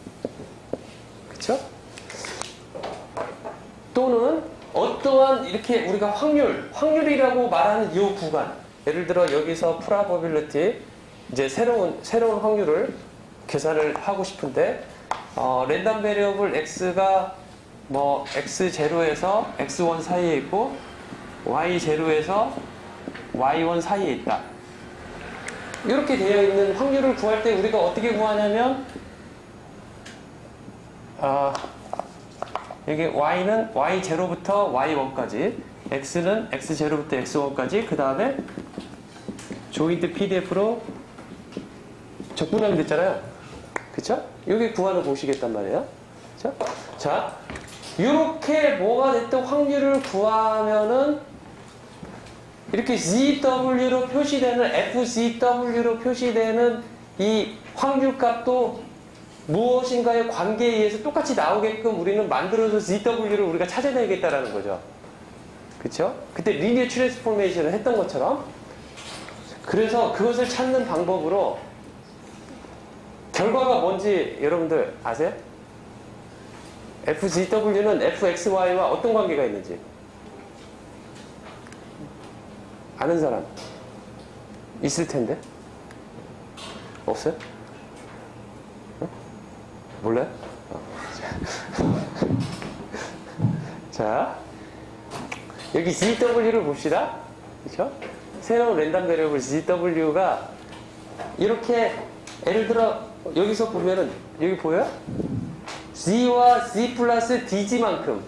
그쵸? 또는 어떠한 이렇게 우리가 확률, 확률이라고 말하는 이 구간, 예를 들어 여기서 probability, 이제 새로운 새로운 확률을 계산을 하고 싶은데 어, 랜덤 베리어블 x가 뭐 엑스 제로에서 엑스 원 사이에 있고 와이 제로에서 와이 원 사이에 있다. 이렇게 되어 있는 확률을 구할 때 우리가 어떻게 구하냐면 아, 여기 y는 와이 제로부터 와이 원까지, x는 엑스 제로부터 엑스 원까지, 그 다음에 조인트 피디에프로 적분하면 됐잖아요. 그쵸? 여기 구하는 공식이었단 말이에요. 그쵸? 자, 이렇게 뭐가 됐든 확률을 구하면은 이렇게 지더블유로 표시되는, 에프지더블유로 표시되는 이 확률 값도 무엇인가의 관계에 의해서 똑같이 나오게끔 우리는 만들어서 지더블유를 우리가 찾아내야겠다라는 거죠. 그쵸? 그때 리니어 트랜스포메이션을 했던 것처럼. 그래서 그것을 찾는 방법으로 결과가 뭔지 여러분들 아세요? 에프지더블유는 에프엑스와이와 어떤 관계가 있는지 아는 사람 있을 텐데? 없어요? 어? 몰라요? 어. 자, 여기 지더블유를 봅시다. 그렇죠? 새로운 랜덤 베리어블 지더블유가 이렇게, 예를 들어 여기서 보면은 여기 보여요? G와 G 플러스 디지만큼,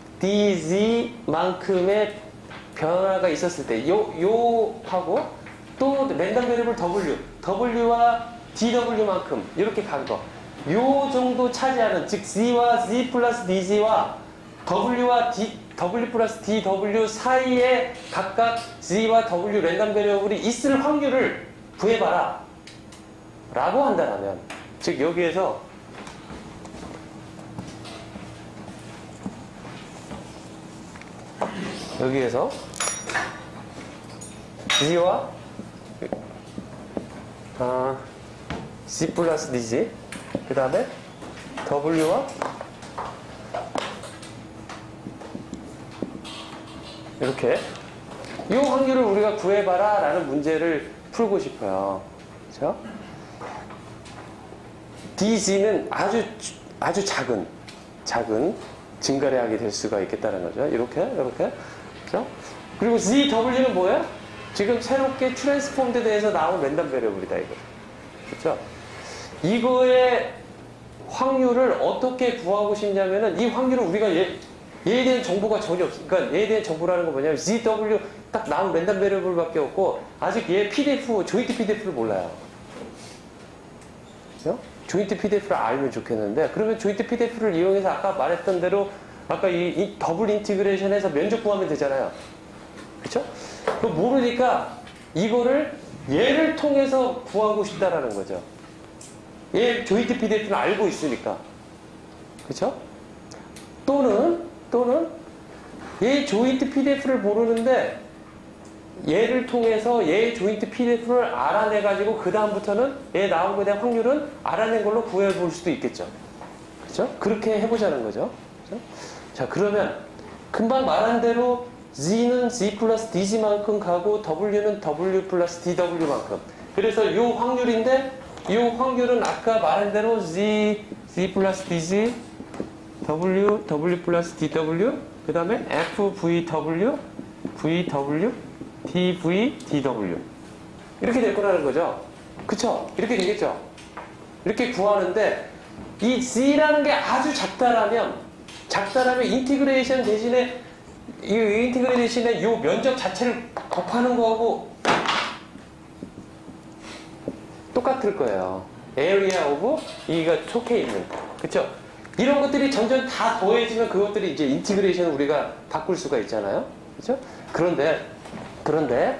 디지만큼의 변화가 있었을 때, 요, 요 하고 또 랜덤 베리어블 W, W와 디더블유만큼 이렇게 간 거, 요 정도 차지하는, 즉 G와 G 플러스 디지와 W와 D, W 플러스 디더블유 사이에 각각 G와 W 랜덤 베리어블이 있을 확률을 구해봐라 라고 한다면, 즉 여기에서 여기에서 G와 아, G 플러스 디지, 그 다음에 W와 이렇게 이 확률을 우리가 구해봐라 라는 문제를 풀고 싶어요. 그렇죠? 디지는 아주 아주 작은 작은 증가량이 될 수가 있겠다는 거죠. 이렇게 이렇게. 그렇죠? 그리고 지더블유는 뭐예요? 지금 새롭게 트랜스폼드 돼서 나온 랜덤 베리어블이다 이거. 그렇죠? 이거의 확률을 어떻게 구하고 싶냐면은, 이 확률을 우리가 얘, 얘에 대한 정보가 전혀 없어. 그러니까 얘에 대한 정보라는 건 뭐냐면 지더블유 딱 나온 랜덤 베리어블밖에 없고, 아직 얘 피디에프, 조인트 피디에프를 몰라요. 그렇죠? 조인트 피디에프를 알면 좋겠는데, 그러면 조인트 피디에프를 이용해서 아까 말했던 대로 아까 이, 이 더블 인티그레이션해서 면적 구하면 되잖아요. 그렇죠? 그 모르니까 이거를 얘를 통해서 구하고 싶다라는 거죠. 얘 조인트 피디에프는 알고 있으니까. 그렇죠? 또는 또는 얘 조인트 피디에프를 모르는데 얘를 통해서 얘의 조인트 피디에프를 알아내가지고 그 다음부터는 얘 나온 거에 대한 확률은 알아낸 걸로 구해볼 수도 있겠죠. 그죠? 그렇게 해보자는 거죠. 그죠? 자, 그러면 금방 말한 대로 Z는 Z 플러스 디지만큼 가고 W는 W 플러스 디더블유만큼. 그래서 이 확률인데 이 확률은 아까 말한 대로 Z, Z 플러스 디지, W, W 플러스 디더블유, 그 다음에 에프 브이 더블유, 브이 더블유, 디 브이 디더블유. 이렇게 될 거라는 거죠. 그쵸? 이렇게 되겠죠? 이렇게 구하는데 이 Z라는 게 아주 작다라면 작다라면 인티그레이션 대신에 이 인티그레이션 대신에 이 면적 자체를 곱하는 거하고 똑같을 거예요. area of 이가 속해 있는. 그쵸? 이런 것들이 점점 다 더해지면 그것들이 이제 인티그레이션을 우리가 바꿀 수가 있잖아요. 그쵸? 그런데 그런데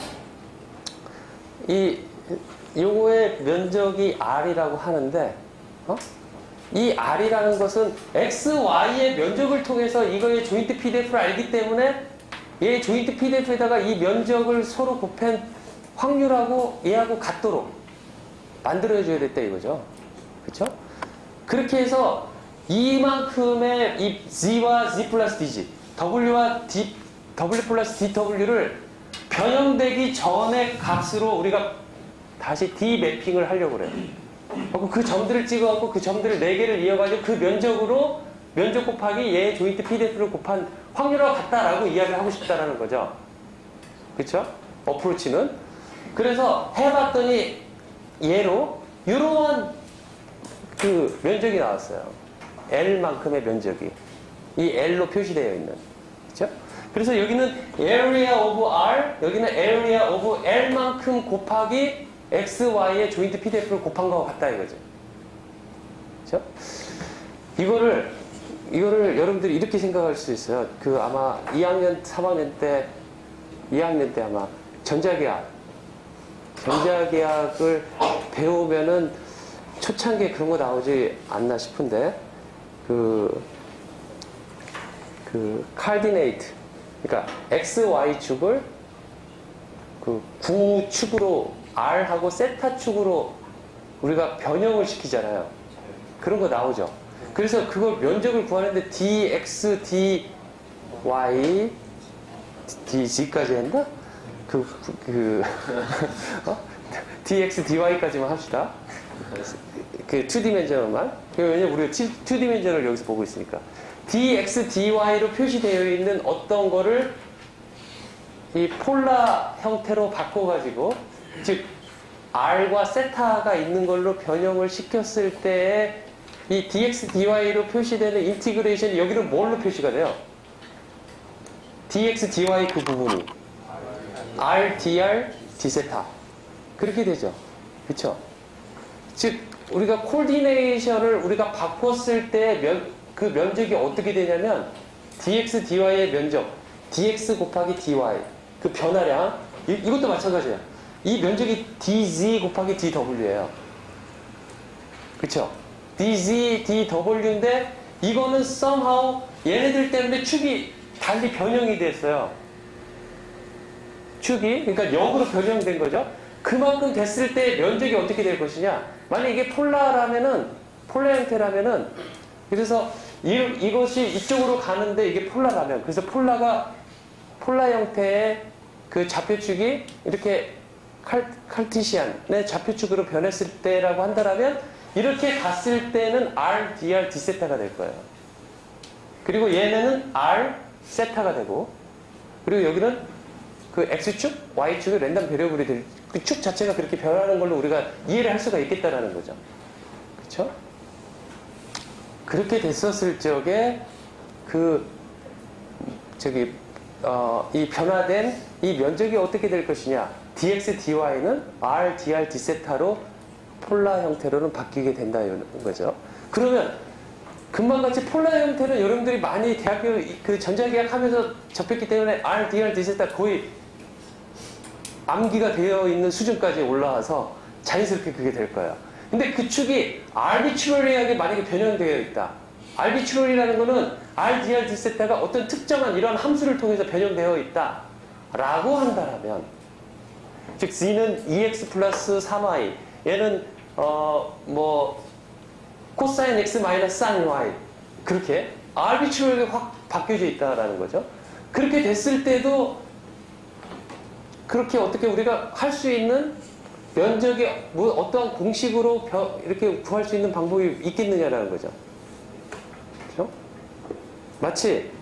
이 요거의 면적이 R이라고 하는데 어? 이 R이라는 것은 X, Y의 면적을 통해서 이거의 조인트 피디에프를 알기 때문에 얘 조인트 피디에프에다가 이 면적을 서로 곱한 확률하고 얘하고 같도록 만들어줘야 됐다 이거죠. 그쵸? 그렇게 해서 이만큼의 이 Z와 Z 플러스 디지, W와 D, W 플러스 디더블유를 변형되기 전의 값으로 우리가 다시 D 매핑을 하려고 그래요. 그 점들을 찍어갖고 그 점들을 네 개를 이어가지고 그 면적으로 면적 곱하기 얘 조인트 피디에프를 곱한 확률하고 같다라고 이야기를 하고 싶다라는 거죠. 그쵸? 어프로치는. 그래서 해봤더니 얘로 이러한 그 면적이 나왔어요. L만큼의 면적이. 이 L로 표시되어 있는. 그쵸? 그래서 여기는 area of R, 여기는 area of L만큼 곱하기 X, Y의 조인트 피디에프를 곱한 거와 같다 이거죠. 그쵸? 이거를, 이거를 여러분들이 이렇게 생각할 수 있어요. 그 아마 이 학년, 삼 학년 때, 이 학년 때 아마 전자계약, 전자계약을 배우면은 초창기에 그런 거 나오지 않나 싶은데, 그, 그, 카디네이트. 그러니까 X, Y축을 그 구축으로 R하고 세타 축으로 우리가 변형을 시키잖아요. 그런 거 나오죠. 그래서 그걸 면적을 구하는데 dx, dy, dg까지 했나? 그, 그, 어? dx, dy까지만 합시다. 그 투 디멘전만. 왜냐면 우리가 투 디멘전을 여기서 보고 있으니까. dx, dy로 표시되어 있는 어떤 거를 이 폴라 형태로 바꿔가지고, 즉 R과 세타가 있는 걸로 변형을 시켰을 때에 이 dx, dy로 표시되는 인티그레이션이 여기는 뭘로 표시가 돼요? dx, dy 그 부분이 R, dr, d세타 그렇게 되죠. 그쵸? 즉 우리가 코디네이션을 우리가 바꿨을 때 면, 그 면적이 어떻게 되냐면 dx, dy의 면적 dx 곱하기 dy 그 변화량 이, 이것도 마찬가지예요. 이 면적이 dz 곱하기 dw예요. 그쵸? dz, dw인데 이거는 somehow 얘네들 때문에 축이 달리 변형이 됐어요. 축이 그러니까 역으로 변형된 거죠. 그만큼 됐을 때 면적이 어떻게 될 것이냐. 만약 이게 폴라라면은 폴라 형태라면은 그래서 이, 이것이 이쪽으로 가는데 이게 폴라라면 그래서 폴라가 폴라 형태의 그 좌표축이 이렇게 칼, 칼티시안의 좌표축으로 변했을 때라고 한다면 이렇게 갔을 때는 R, dr, d세타가 될 거예요. 그리고 얘네는 R, 세타가 되고 그리고 여기는 그 X축, Y축의 랜덤 베리어블이 될 그 축 자체가 그렇게 변하는 걸로 우리가 이해를 할 수가 있겠다라는 거죠. 그렇죠? 그렇게 됐었을 적에 그 저기 어, 이 변화된 이 면적이 어떻게 될 것이냐? dx, dy는 R, dr, d세타로 폴라 형태로는 바뀌게 된다 이런 거죠. 그러면 금방같이 폴라 형태는 여러분들이 많이 대학교 그 전자계약 하면서 접했기 때문에 R, dr, d세타 거의 암기가 되어 있는 수준까지 올라와서 자연스럽게 그게 될 거예요. 근데 그 축이 arbitrary하게 만약에 변형되어 있다. 알비트럴이라는 거는 R, D, R, D 세타가 어떤 특정한 이런 함수를 통해서 변형되어 있다 라고 한다면, 즉 Z는 이 엑스 플러스 삼 와이, 얘는 어 뭐 코사인 X 마이너스 사인 Y, 그렇게 알비트럴하게 확 바뀌어져 있다라는 거죠. 그렇게 됐을 때도 그렇게 어떻게 우리가 할 수 있는 면적의 뭐 어떠한 공식으로 이렇게 구할 수 있는 방법이 있겠느냐라는 거죠. 그렇죠? 마치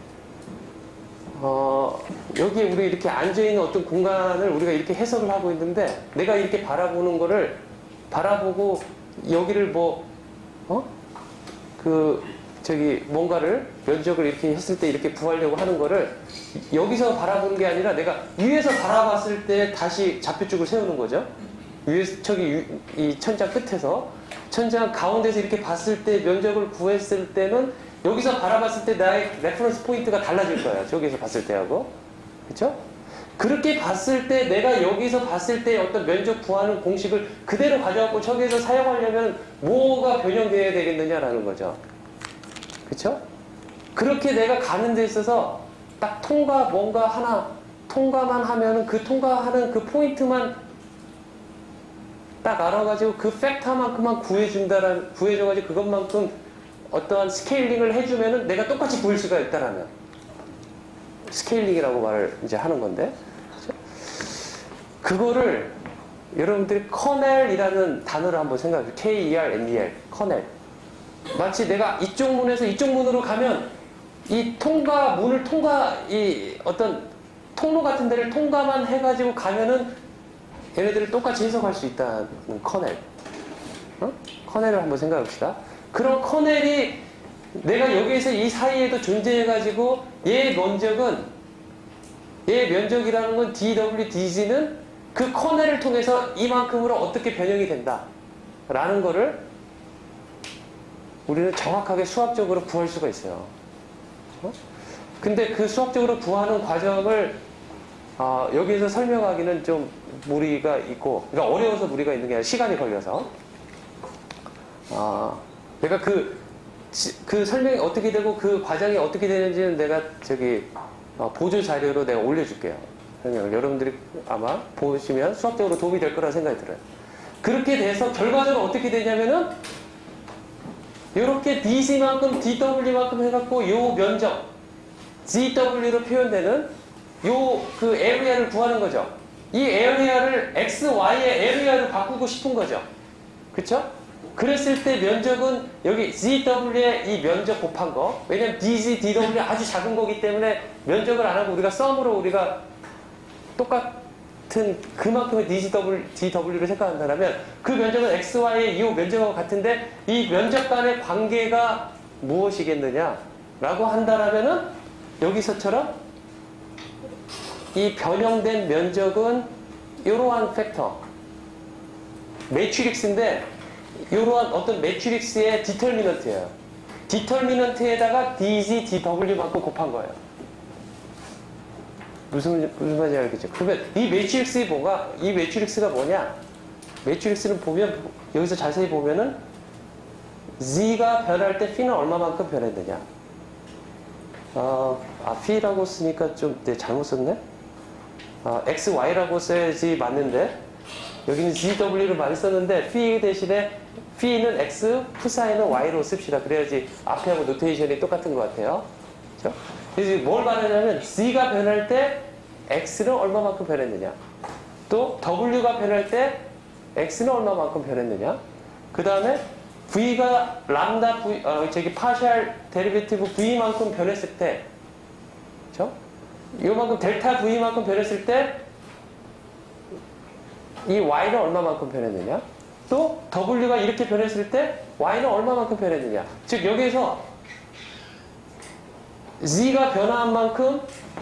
어, 여기에 우리 이렇게 앉아있는 어떤 공간을 우리가 이렇게 해석을 하고 있는데, 내가 이렇게 바라보는 거를 바라보고 여기를 뭐 어? 그 저기 뭔가를 면적을 이렇게 했을 때 이렇게 구하려고 하는 거를 여기서 바라보는 게 아니라 내가 위에서 바라봤을 때 다시 좌표축을 세우는 거죠. 위에 저기 이 천장 끝에서 천장 가운데서 이렇게 봤을 때 면적을 구했을 때는 여기서 바라봤을 때 나의 레퍼런스 포인트가 달라질 거예요. 저기서 봤을 때하고. 그렇죠? 그렇게 봤을 때 내가 여기서 봤을 때 어떤 면적 구하는 공식을 그대로 가져갖고 저기에서 사용하려면 뭐가 변형되어야 되겠느냐라는 거죠. 그렇죠? 그렇게 내가 가는 데 있어서 딱 통과 뭔가 하나 통과만 하면은 그 통과하는 그 포인트만 딱 알아가지고 그 팩터만큼만 구해준다라는, 구해줘가지고 그것만큼 어떠한 스케일링을 해주면은 내가 똑같이 구할 수가 있다라는 스케일링이라고 말을 이제 하는 건데, 그렇죠? 그거를 여러분들이 커넬이라는 단어를 한번 생각해요. K E R N E L, 커넬. 마치 내가 이쪽 문에서 이쪽 문으로 가면 이 통과, 문을 통과, 이 어떤 통로 같은 데를 통과만 해가지고 가면은 얘네들을 똑같이 해석할 수 있다는 커넬. 어? 커넬을 한번 생각해 봅시다. 그런 커넬이 내가 여기에서 이 사이에도 존재해가지고 얘 면적은, 얘 면적이라는 건 디 더블유 디 지는 그 커넬을 통해서 이만큼으로 어떻게 변형이 된다 라는 거를 우리는 정확하게 수학적으로 구할 수가 있어요. 어? 근데 그 수학적으로 구하는 과정을 어, 여기에서 설명하기는 좀 무리가 있고, 그러니까 어려워서 무리가 있는 게 아니라 시간이 걸려서. 어, 내가 그, 그 설명이 어떻게 되고 그 과정이 어떻게 되는지는 내가 저기 어, 보조 자료로 내가 올려줄게요. 그러니까 여러분들이 아마 보시면 수학적으로 도움이 될 거라 생각이 들어요. 그렇게 돼서 결과적으로 어떻게 되냐면은 이렇게 디씨만큼 디더블유만큼 해갖고 요 면적 지더블유로 표현되는 요 그 에리아를 구하는 거죠. 이 에리아를 엑스, 와이의 에리아로 바꾸고 싶은 거죠. 그쵸? 그랬을 때 면적은 여기 지더블유의 이 면적 곱한 거, 왜냐면 디지, 디더블유 아주 작은 거기 때문에 면적을 안 하고 우리가 썸으로 우리가 똑같은 그만큼의 디지더블유, 디더블유를 생각한다면 그 면적은 엑스, 와이의 이 면적하고 같은데 이 면적 간의 관계가 무엇이겠느냐 라고 한다면은 여기서처럼 이 변형된 면적은 이러한 팩터 매트릭스인데 이러한 어떤 매트릭스의 디터미넌트예요. 디터미넌트에다가 디지, 디더블유만큼 곱한 거예요. 무슨, 무슨 말인지 알겠죠? 그러면 이 매트릭스가 뭐가, 이 매트릭스가 뭐냐? 매트릭스는 보면, 여기서 자세히 보면은 Z가 변할 때 P는 얼마만큼 변했느냐? 어, 아, P라고 쓰니까 좀, 네, 잘못 썼네? 아, 엑스, 와이라고 써야지 맞는데, 여기는 지더블유를 많이 썼는데, P 대신에 P는 X, P사인은 Y로 씁시다. 그래야지 앞에하고 노테이션이 똑같은 것 같아요. 그렇죠? 그래서 뭘 말하냐면, Z가 변할 때 X는 얼마만큼 변했느냐? 또 W가 변할 때 X는 얼마만큼 변했느냐? 그 다음에 V가 람다 V, 어, 저기 파셜 데리베티브 V만큼 변했을 때, 그렇죠? 이만큼 델타 V만큼 변했을 때 이 Y는 얼마만큼 변했느냐? 또 W가 이렇게 변했을 때 Y는 얼마만큼 변했느냐? 즉 여기에서 Z가 변화한 만큼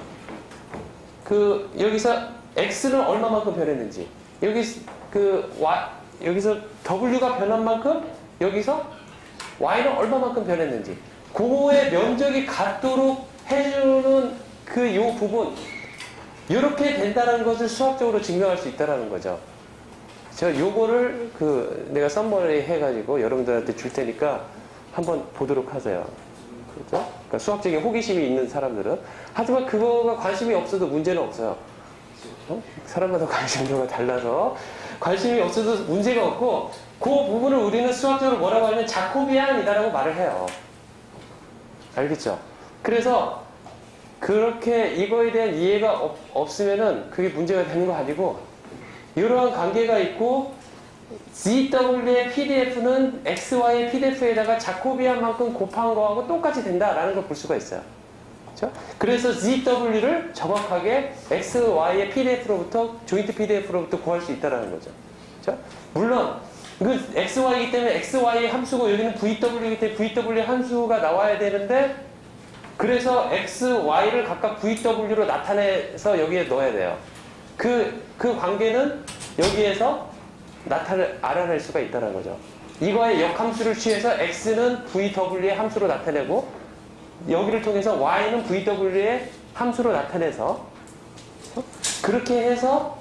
그 여기서 X는 얼마만큼 변했는지, 여기 그 Y, 여기서 W가 변한 만큼 여기서 Y는 얼마만큼 변했는지, 그거의 면적이 같도록 해주는 그 요 부분, 이렇게 된다는 것을 수학적으로 증명할 수 있다는 거죠. 저 요거를 그 내가 썸머리 해가지고 여러분들한테 줄 테니까 한번 보도록 하세요. 그렇죠? 그러니까 수학적인 호기심이 있는 사람들은. 하지만 그거가 관심이 없어도 문제는 없어요. 어? 사람마다 관심도가 달라서 관심이 없어도 문제가 없고, 그 부분을 우리는 수학적으로 뭐라고 하면 자코비안이다라고 말을 해요. 알겠죠? 그래서 그렇게 이거에 대한 이해가 없, 없으면은 그게 문제가 되는 거 아니고, 이러한 관계가 있고 지더블유의 피디에프는 엑스와이의 피디에프에다가 자코비안만큼 곱한 거하고 똑같이 된다라는 걸 볼 수가 있어요. 그렇죠? 그래서 지더블유를 정확하게 엑스와이의 피디에프로부터 조인트 피디에프로부터 구할 수 있다라는 거죠. 그렇죠? 물론 그 엑스와이이기 때문에 엑스와이 함수고 여기는 브이더블유이기 때문에 브이더블유 함수가 나와야 되는데, 그래서 엑스와이를 각각 브이더블유로 나타내서 여기에 넣어야 돼요. 그, 그 관계는 여기에서 나타내, 알아낼 수가 있다는 거죠. 이거의 역함수를 취해서 x는 브이더블유의 함수로 나타내고, 여기를 통해서 y는 브이더블유의 함수로 나타내서, 그렇게 해서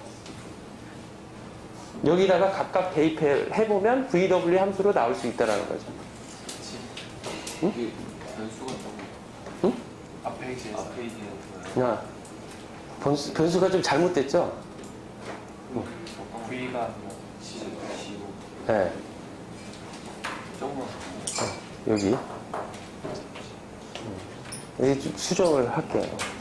여기다가 각각 대입해보면 브이더블유 함수로 나올 수 있다는 거죠. 응? 변수가 좀 응? 앞에 페이지에서 앞 페이지에서 야, 변수, 변수가 좀 잘못됐죠? V가 아니라 C고 네. 조금만 여기. 여기 좀 수정을 할게요.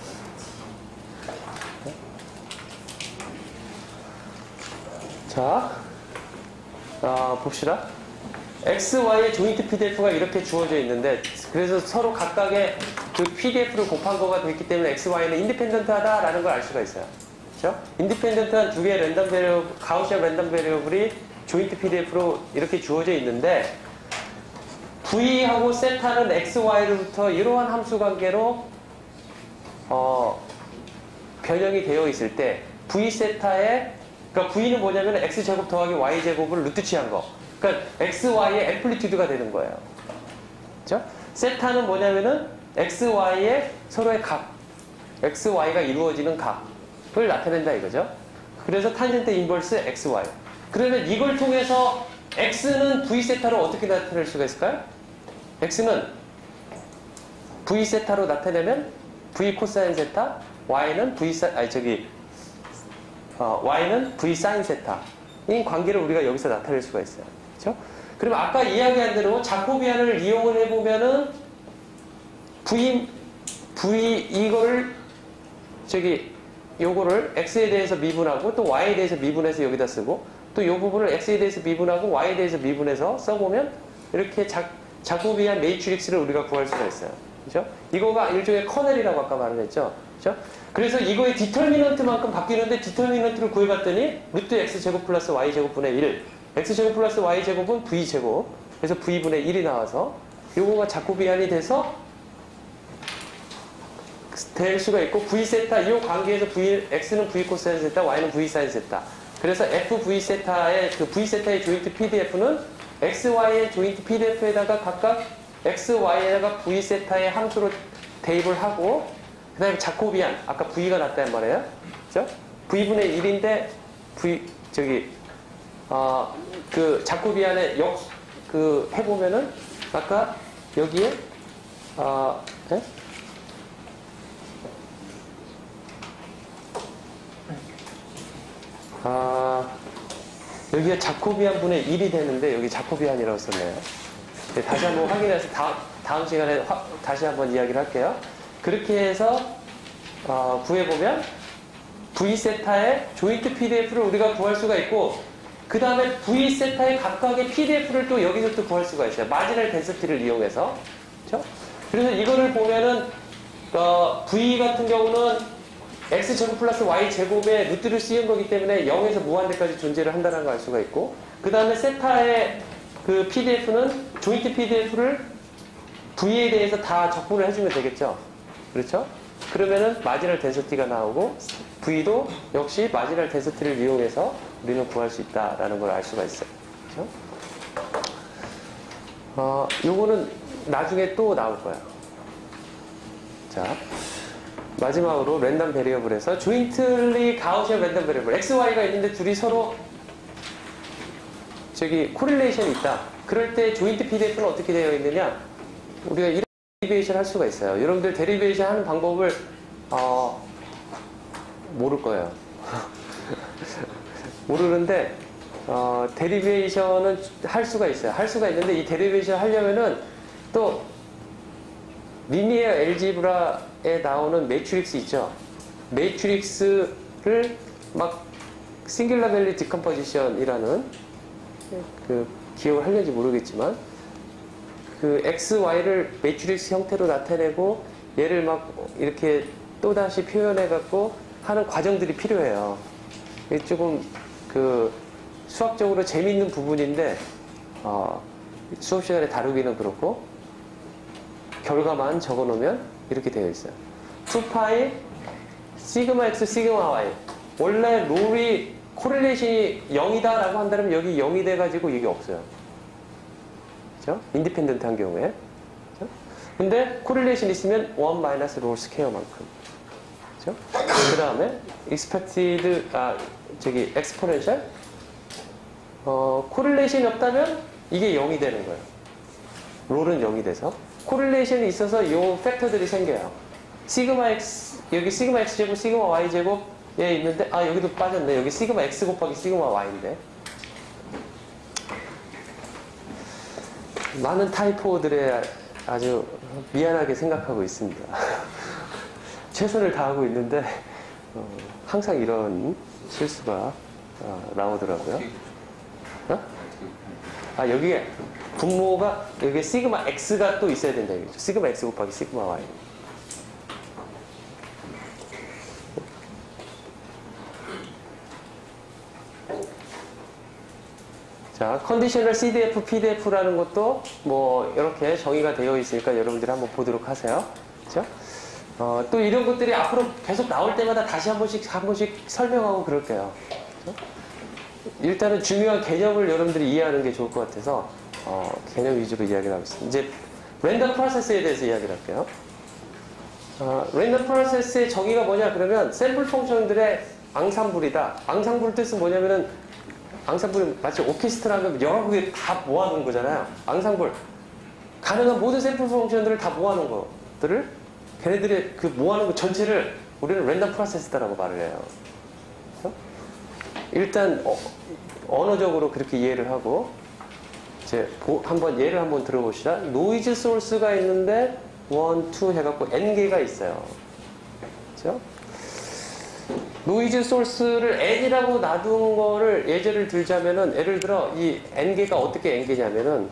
자, 아, 봅시다. 엑스, 와이의 조인트 피디에프가 이렇게 주어져 있는데, 그래서 서로 각각의 그 피디에프를 곱한 거가 됐기 때문에 엑스, 와이는 인디펜던트하다라는 걸 알 수가 있어요. 그렇죠? 인디펜던트한 두 개의 랜덤 베리어블, 가우시안 랜덤 베리어블이 조인트 피디에프로 이렇게 주어져 있는데, V하고 세타는 엑스, 와이로부터 이러한 함수 관계로 어, 변형이 되어 있을 때 V 세타의, 그러니까 V는 뭐냐면 X제곱 더하기 Y제곱을 루트 취한 거. 그러니까 X, Y의 앰플리튜드가 되는 거예요. 그렇죠? 세타는 뭐냐면은 X, Y의 서로의 각, X, Y가 이루어지는 각을 나타낸다 이거죠. 그래서 탄젠트 인버스 X, Y. 그러면 이걸 통해서 X는 V 세타로 어떻게 나타낼 수가 있을까요? X는 V 세타로 나타내면 V 코사인 세타, Y는 V 사, 아니 저기 어, Y는 V 사인 세타인 관계를 우리가 여기서 나타낼 수가 있어요. 그렇죠? 그럼 아까 이야기한 대로 자코비안을 이용을 해보면은 V V 이거를 저기 요거를 X에 대해서 미분하고 또 Y에 대해서 미분해서 여기다 쓰고, 또 이 부분을 X에 대해서 미분하고 Y에 대해서 미분해서 써보면 이렇게 자, 자코비안 매트릭스를 우리가 구할 수가 있어요. 그죠? 이거가 일종의 커넬이라고 아까 말을 했죠. 그죠? 그래서 이거의 디터미넌트만큼 바뀌는데, 디터미넌트를 구해봤더니 루트 X제곱 플러스 Y제곱분의 일, X제곱 플러스 Y제곱은 V제곱, 그래서 V분의 일이 나와서 요거가 자코비안이 돼서 될 수가 있고, V 세타, 이 관계에서 V, X는 V 코사인 세타, Y는 V 사인 세타. 그래서 F V 세타의, 그 V 세타의 조인트 피디에프는 X, Y의 조인트 피디에프에다가 각각 X, Y에다가 V 세타의 함수로 대입을 하고, 그 다음에 자코비안, 아까 V가 났단 말이에요. 그죠? V분의 일인데, V, 저기, 어, 그 자코비안의 역, 그, 해보면은, 아까 여기에, 어, 예? 아, 여기가 자코비안 분의 일이 되는데 여기 자코비안이라고 썼네요. 네, 다시 한번 확인해서 다음, 다음 시간에 화, 다시 한번 이야기를 할게요. 그렇게 해서 어, 구해보면 V 세타의 조인트 피디에프를 우리가 구할 수가 있고, 그 다음에 V 세타의 각각의 피디에프를 또 여기서 또 구할 수가 있어요. 마지널 덴시티를 이용해서. 그렇죠? 그래서 이거를 보면은 어, V 같은 경우는 X제곱 플러스 Y제곱에 루트를 씌운 거기 때문에 영에서 무한대까지 존재를 한다는 걸 알 수가 있고, 그 다음에 세타의 그 피디에프는 조인트 피디에프를 V에 대해서 다 적분을 해주면 되겠죠. 그렇죠? 그러면은 마지널 덴시티가 나오고, V도 역시 마지널 덴시티를 이용해서 우리는 구할 수 있다라는 걸 알 수가 있어요. 그렇죠? 어, 요거는 나중에 또 나올 거예요. 자. 마지막으로 랜덤 베리어블에서 조인틀리 가우시안 랜덤 베리어블 X, Y가 있는데 둘이 서로 저기 코릴레이션이 있다. 그럴 때 조인트 피디에프는 어떻게 되어 있느냐? 우리가 이런 데리베이션 할 수가 있어요. 여러분들 데리베이션 하는 방법을 어, 모를 거예요. 모르는데 어, 데리베이션은 할 수가 있어요. 할 수가 있는데 이 데리베이션 하려면은 또 리니어 엘지브라에 나오는 매트릭스 있죠. 매트릭스를 막 싱귤러 밸리 디컴포지션이라는 그 기억을 하려는지 모르겠지만 그 엑스, 와이를 매트릭스 형태로 나타내고 얘를 막 이렇게 또다시 표현해 갖고 하는 과정들이 필요해요. 이게 조금 그 수학적으로 재미있는 부분인데 어, 수업 시간에 다루기는 그렇고 결과만 적어 놓으면 이렇게 되어 있어요. 투 파이 시그마 x 시그마 y. 원래 롤이 코릴레이션이 영이다 라고 한다면 여기 영이 돼가지고 이게 없어요. 그죠? 인디펜던트 한 경우에. 그죠? 근데 코릴레이션 있으면 일 마이너스 롤 스퀘어만큼. 그죠? 그 다음에 expected, 아, 저기 exponential. 어, 코릴레이션이 없다면 이게 영이 되는 거예요. 롤은 영이 돼서. 코릴레이션이 있어서 이 팩터들이 생겨요. 시그마 x, 여기 시그마 x 제곱, 시그마 y 제곱 얘 있는데, 아, 여기도 빠졌네. 여기 시그마 x 곱하기 시그마 y인데. 많은 타이포들에 아주 미안하게 생각하고 있습니다. 최선을 다하고 있는데, 어, 항상 이런 실수가 어, 나오더라고요. 어? 아, 여기에 분모가, 여기에 시그마 x가 또 있어야 된다. 이거죠. 시그마 x 곱하기 시그마 y. 자, 컨디셔널 씨디에프, 피디에프라는 것도 뭐 이렇게 정의가 되어 있으니까 여러분들이 한번 보도록 하세요. 그렇죠? 어, 또 이런 것들이 앞으로 계속 나올 때마다 다시 한 번씩 한 번씩 설명하고 그럴게요. 그렇죠? 일단은 중요한 개념을 여러분들이 이해하는 게 좋을 것 같아서 어, 개념 위주로 이야기를 하고 있습니다. 이제 랜덤 프로세스에 대해서 이야기를 할게요. 어, 랜덤 프로세스의 정의가 뭐냐 그러면 샘플 펑션들의 앙상블이다. 앙상블 뜻은 뭐냐면은 앙상블은 마치 오케스트라는 여러 개 다 모아놓은 거잖아요. 앙상블. 가능한 모든 샘플 펑션들을 다 모아놓은 것들을 걔네들의 그 모아놓은 것 전체를 우리는 랜덤 프로세스다라고 말을 해요. 그렇죠? 일단 어, 언어적으로 그렇게 이해를 하고 이제 보, 한번 예를 한번 들어봅시다. 노이즈 소스가 있는데 원, 투 해갖고 엔 개가 있어요. 그렇죠? 노이즈 소스를 n이라고 놔둔 거를 예제를 들자면은 예를 들어 이 n개가 어떻게 n개냐면은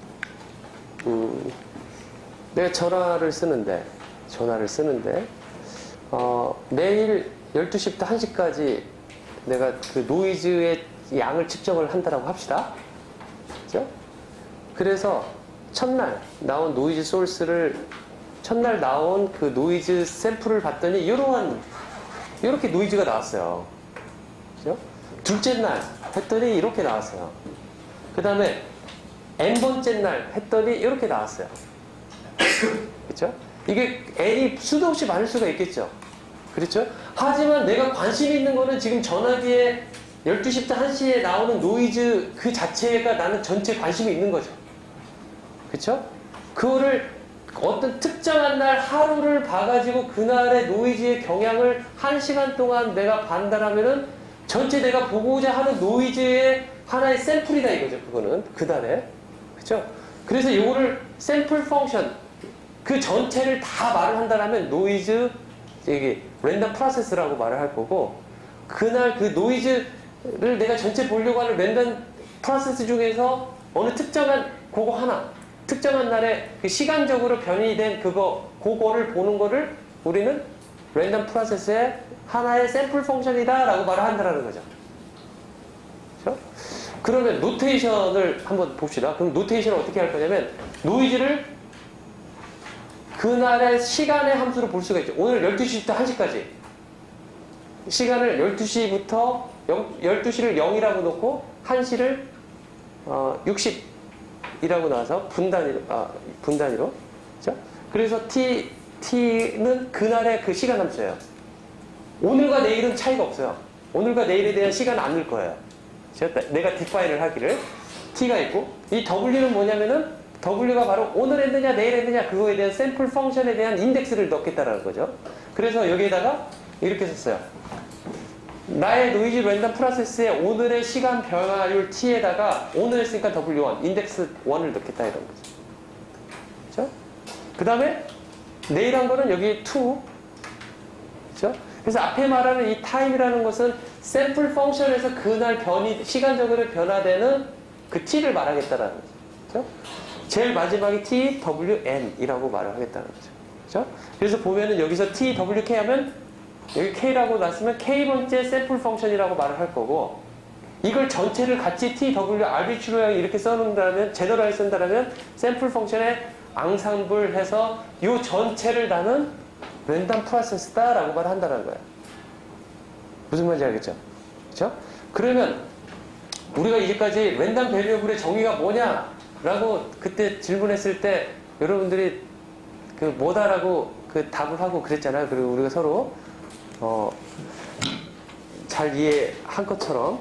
음, 내가 전화를 쓰는데 전화를 쓰는데 어, 매일 열두 시부터 한 시까지 내가 그 노이즈의 양을 측정을 한다라고 합시다. 그죠? 그래서 첫날 나온 노이즈 소스를 첫날 나온 그 노이즈 샘플을 봤더니 이러한 이렇게 노이즈가 나왔어요. 그죠? 둘째 날 했더니 이렇게 나왔어요. 그 다음에 n번째 날 했더니 이렇게 나왔어요. 그렇죠? 이게 n이 수도 없이 많을 수가 있겠죠. 그렇죠? 하지만 내가 관심 있는 거는 지금 전화기에 열두 시부터 한 시에 나오는 노이즈 그 자체가 나는 전체 관심이 있는 거죠. 그렇죠? 그거를 어떤 특정한 날 하루를 봐가지고 그날의 노이즈의 경향을 한 시간 동안 내가 판단하면은 전체 내가 보고자 하는 노이즈의 하나의 샘플이다 이거죠. 그거는 그날에. 그렇죠? 그래서 이거를 샘플 펑션 그 전체를 다 말을 한다면 노이즈 이게 랜덤 프로세스라고 말을 할 거고 그날 그 노이즈를 내가 전체 보려고 하는 랜덤 프로세스 중에서 어느 특정한 그거 하나 특정한 날에 그 시간적으로 변이된 그거, 그거를 보는 거를 우리는 랜덤 프로세스의 하나의 샘플 펑션이다 라고 말을 한다는 거죠. 그렇죠? 그러면 노테이션을 한번 봅시다. 그럼 노테이션을 어떻게 할 거냐면 노이즈를 그날의 시간의 함수로 볼 수가 있죠. 오늘 열두 시부터 한 시까지 시간을 열두 시부터 열두 시를 영이라고 놓고 한 시를 어, 육십 이라고 나와서 분단위로, 아, 분단위로. 그죠? 그래서 t, t는 그날의 그 시간 함수예요. 오늘과 내일은 차이가 없어요. 오늘과 내일에 대한 시간은 안 넣을 거예요. 제가, 내가 디파인을 하기를 t가 있고 이 w는 뭐냐면은 W가 바로 오늘 했느냐 내일 했느냐 그거에 대한 샘플 펑션에 대한 인덱스를 넣겠다라는 거죠. 그래서 여기에다가 이렇게 썼어요. 나의 노이즈 랜덤 프로세스의 오늘의 시간 변화율 t에다가 오늘 했으니까 더블유 원, 인덱스 일을 넣겠다 이런 거죠. 그렇죠? 그 다음에 내일 한 거는 여기 이. 그렇죠? 그래서 앞에 말하는 이 time이라는 것은 샘플 펑션에서 그날 변이, 시간적으로 변화되는 그 t를 말하겠다라는 거죠. 그렇죠? 제일 마지막에 t, w, n이라고 말을 하겠다는 거죠. 그렇죠? 그래서 보면은 여기서 t, w, k 하면 여기 k라고 놨으면 k번째 샘플 펑션이라고 말을 할 거고, 이걸 전체를 같이 t, w, arbitrary 이렇게 써놓는다면, 제너럴하게 쓴다면 샘플 펑션에 앙상블 해서 이 전체를 다는 랜덤 프로세스다라고 말한다는 거예요. 무슨 말인지 알겠죠? 그렇죠? 그러면 우리가 이제까지 랜덤 베리어블의 정의가 뭐냐라고 그때 질문했을 때 여러분들이 그 뭐다라고 그 답을 하고 그랬잖아요. 그리고 우리가 서로 어, 잘 이해한 것처럼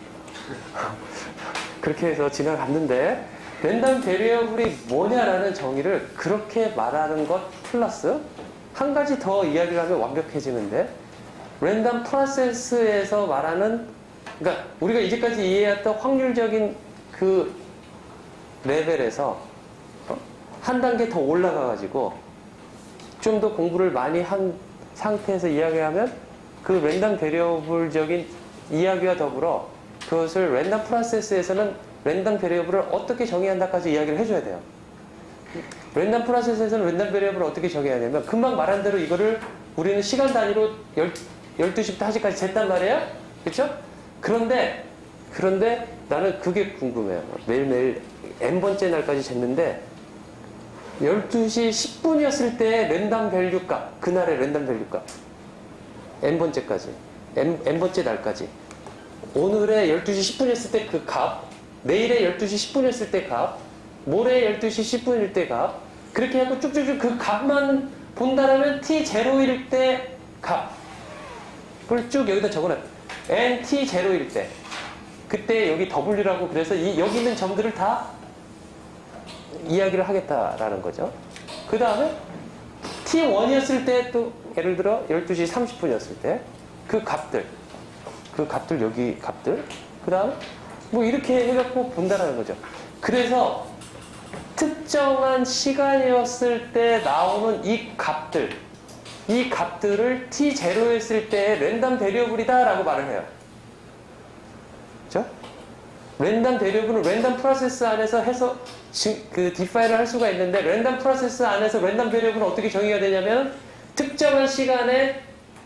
그렇게 해서 지나갔는데, 랜덤 베리어블이 뭐냐라는 정의를 그렇게 말하는 것 플러스 한 가지 더 이야기를 하면 완벽해지는데, 랜덤 프로세스에서 말하는, 그러니까 우리가 이제까지 이해했던 확률적인 그 레벨에서 한 단계 더 올라가가지고 좀 더 공부를 많이 한 상태에서 이야기하면 그 랜덤 베리어블적인 이야기와 더불어 그것을 랜덤 프로세스에서는 랜덤 베리어블을 어떻게 정의한다까지 이야기를 해줘야 돼요. 랜덤 프로세스에서는 랜덤 베리어블을 어떻게 정의해야 되냐면, 금방 말한 대로 이거를 우리는 시간 단위로 열두 시부터 한 시까지 쟀단 말이에요? 그렇죠? 그런데 그런데 나는 그게 궁금해요. 매일매일 n번째 날까지 쟀는데 열두 시 십 분이었을 때 랜덤 밸류 값, 그날의 랜덤 밸류 값 n번째까지, n, n번째 날까지, 오늘의 열두 시 십 분이었을 때 그 값, 내일의 열두 시 십 분이었을 때 값, 모레 열두 시 십 분일 때 값, 그렇게 하고 쭉쭉쭉 그 값만 본다라면 t 제로일 때 값을 쭉 여기다 적어놨. n t 제로일 때 그때 여기 w라고, 그래서 이 여기 있는 점들을 다 이야기를 하겠다라는 거죠. 그 다음에 티 원이었을 때 또 예를 들어 열두 시 삼십 분이었을 때 그 값들, 그 값들 여기 값들, 그 다음 뭐 이렇게 해갖고 본다라는 거죠. 그래서 특정한 시간이었을 때 나오는 이 값들, 이 값들을 티 제로였을 때 랜덤 베리어블이다 라고 말을 해요. 그렇죠? 랜덤 베리어블은 랜덤 프로세스 안에서 해서 그 디파인을 할 수가 있는데, 랜덤 프로세스 안에서 랜덤 베리어블은 어떻게 정의가 되냐면 특정한 시간에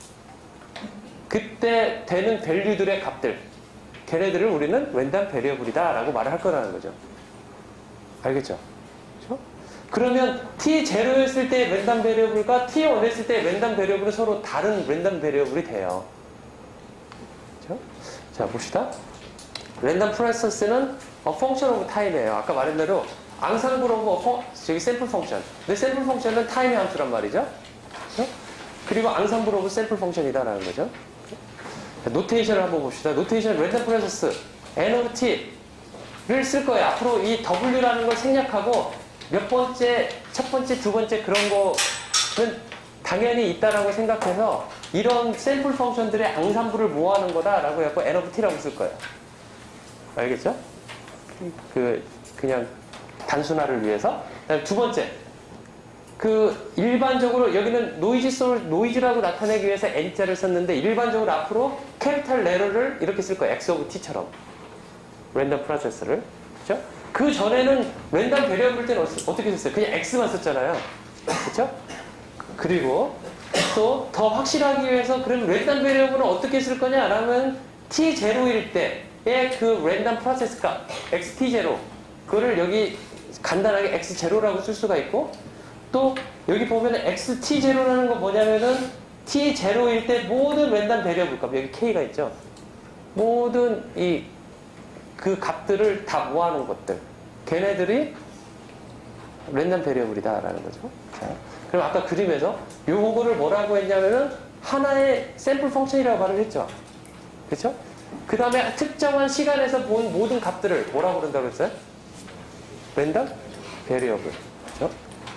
그때 되는 밸류들의 값들, 걔네들을 우리는 랜덤 베리어블이다 라고 말을 할 거라는 거죠. 알겠죠? 그렇죠? 그러면 티 제로였을 때 랜덤 베리어블과 티 원했을 때 랜덤 베리어블은 서로 다른 랜덤 베리어블이 돼요. 그렇죠? 자, 봅시다. 랜덤 프로세스는 어, 펑션 오브 타임이에요. 아까 말한 대로 앙상블 오브 저기 샘플 펑션. 근데 샘플 펑션은 타임의 함수란 말이죠. 그렇죠? 그리고 앙상블 오브 샘플 펑션이다라는 거죠. 노테이션을 한번 봅시다. 노테이션 랜덤 프로세스 n 오브 t를 쓸 거예요. 앞으로 이 w라는 걸 생략하고 몇 번째, 첫 번째, 두 번째 그런 거는 당연히 있다라고 생각해서 이런 샘플 펑션들의 앙상블을 모아하는 거다라고 해서 n 오브 t라고 쓸 거예요. 알겠죠? 그 그냥 단순화를 위해서. 그다음에 두 번째, 그 일반적으로 여기는 노이즈 소울, 노이즈라고 나타내기 위해서 n자를 썼는데 일반적으로 앞으로 캐피탈 레터를 이렇게 쓸 거예요. x 오브 t처럼 랜덤 프로세스를. 그렇죠? 그 전에는 랜덤 베리어블 때는 어떻게 썼어요? 그냥 x만 썼잖아요. 그렇죠? 그리고 또 더 확실하기 위해서 그럼 랜덤 베리어블은 어떻게 쓸 거냐라면 티 제로일 때의 그 랜덤 프로세스 값 엑스 티 제로, 그거를 여기 간단하게 엑스 제로라고 쓸 수가 있고, 또 여기 보면 엑스 티 제로라는 거 뭐냐면은 티 제로일 때 모든 랜덤 베리어블 값, 여기 k가 있죠. 모든 이 그 값들을 다 모아놓은 것들, 걔네들이 랜덤 베리어블이다라는 거죠. 자, 그럼 아까 그림에서 요거를 뭐라고 했냐면은 하나의 샘플 펑션이라고 말을 했죠. 그렇죠? 그 다음에 특정한 시간에서 본 모든 값들을 뭐라고 그런다고 했어요? 랜덤 베리어블. 그죠?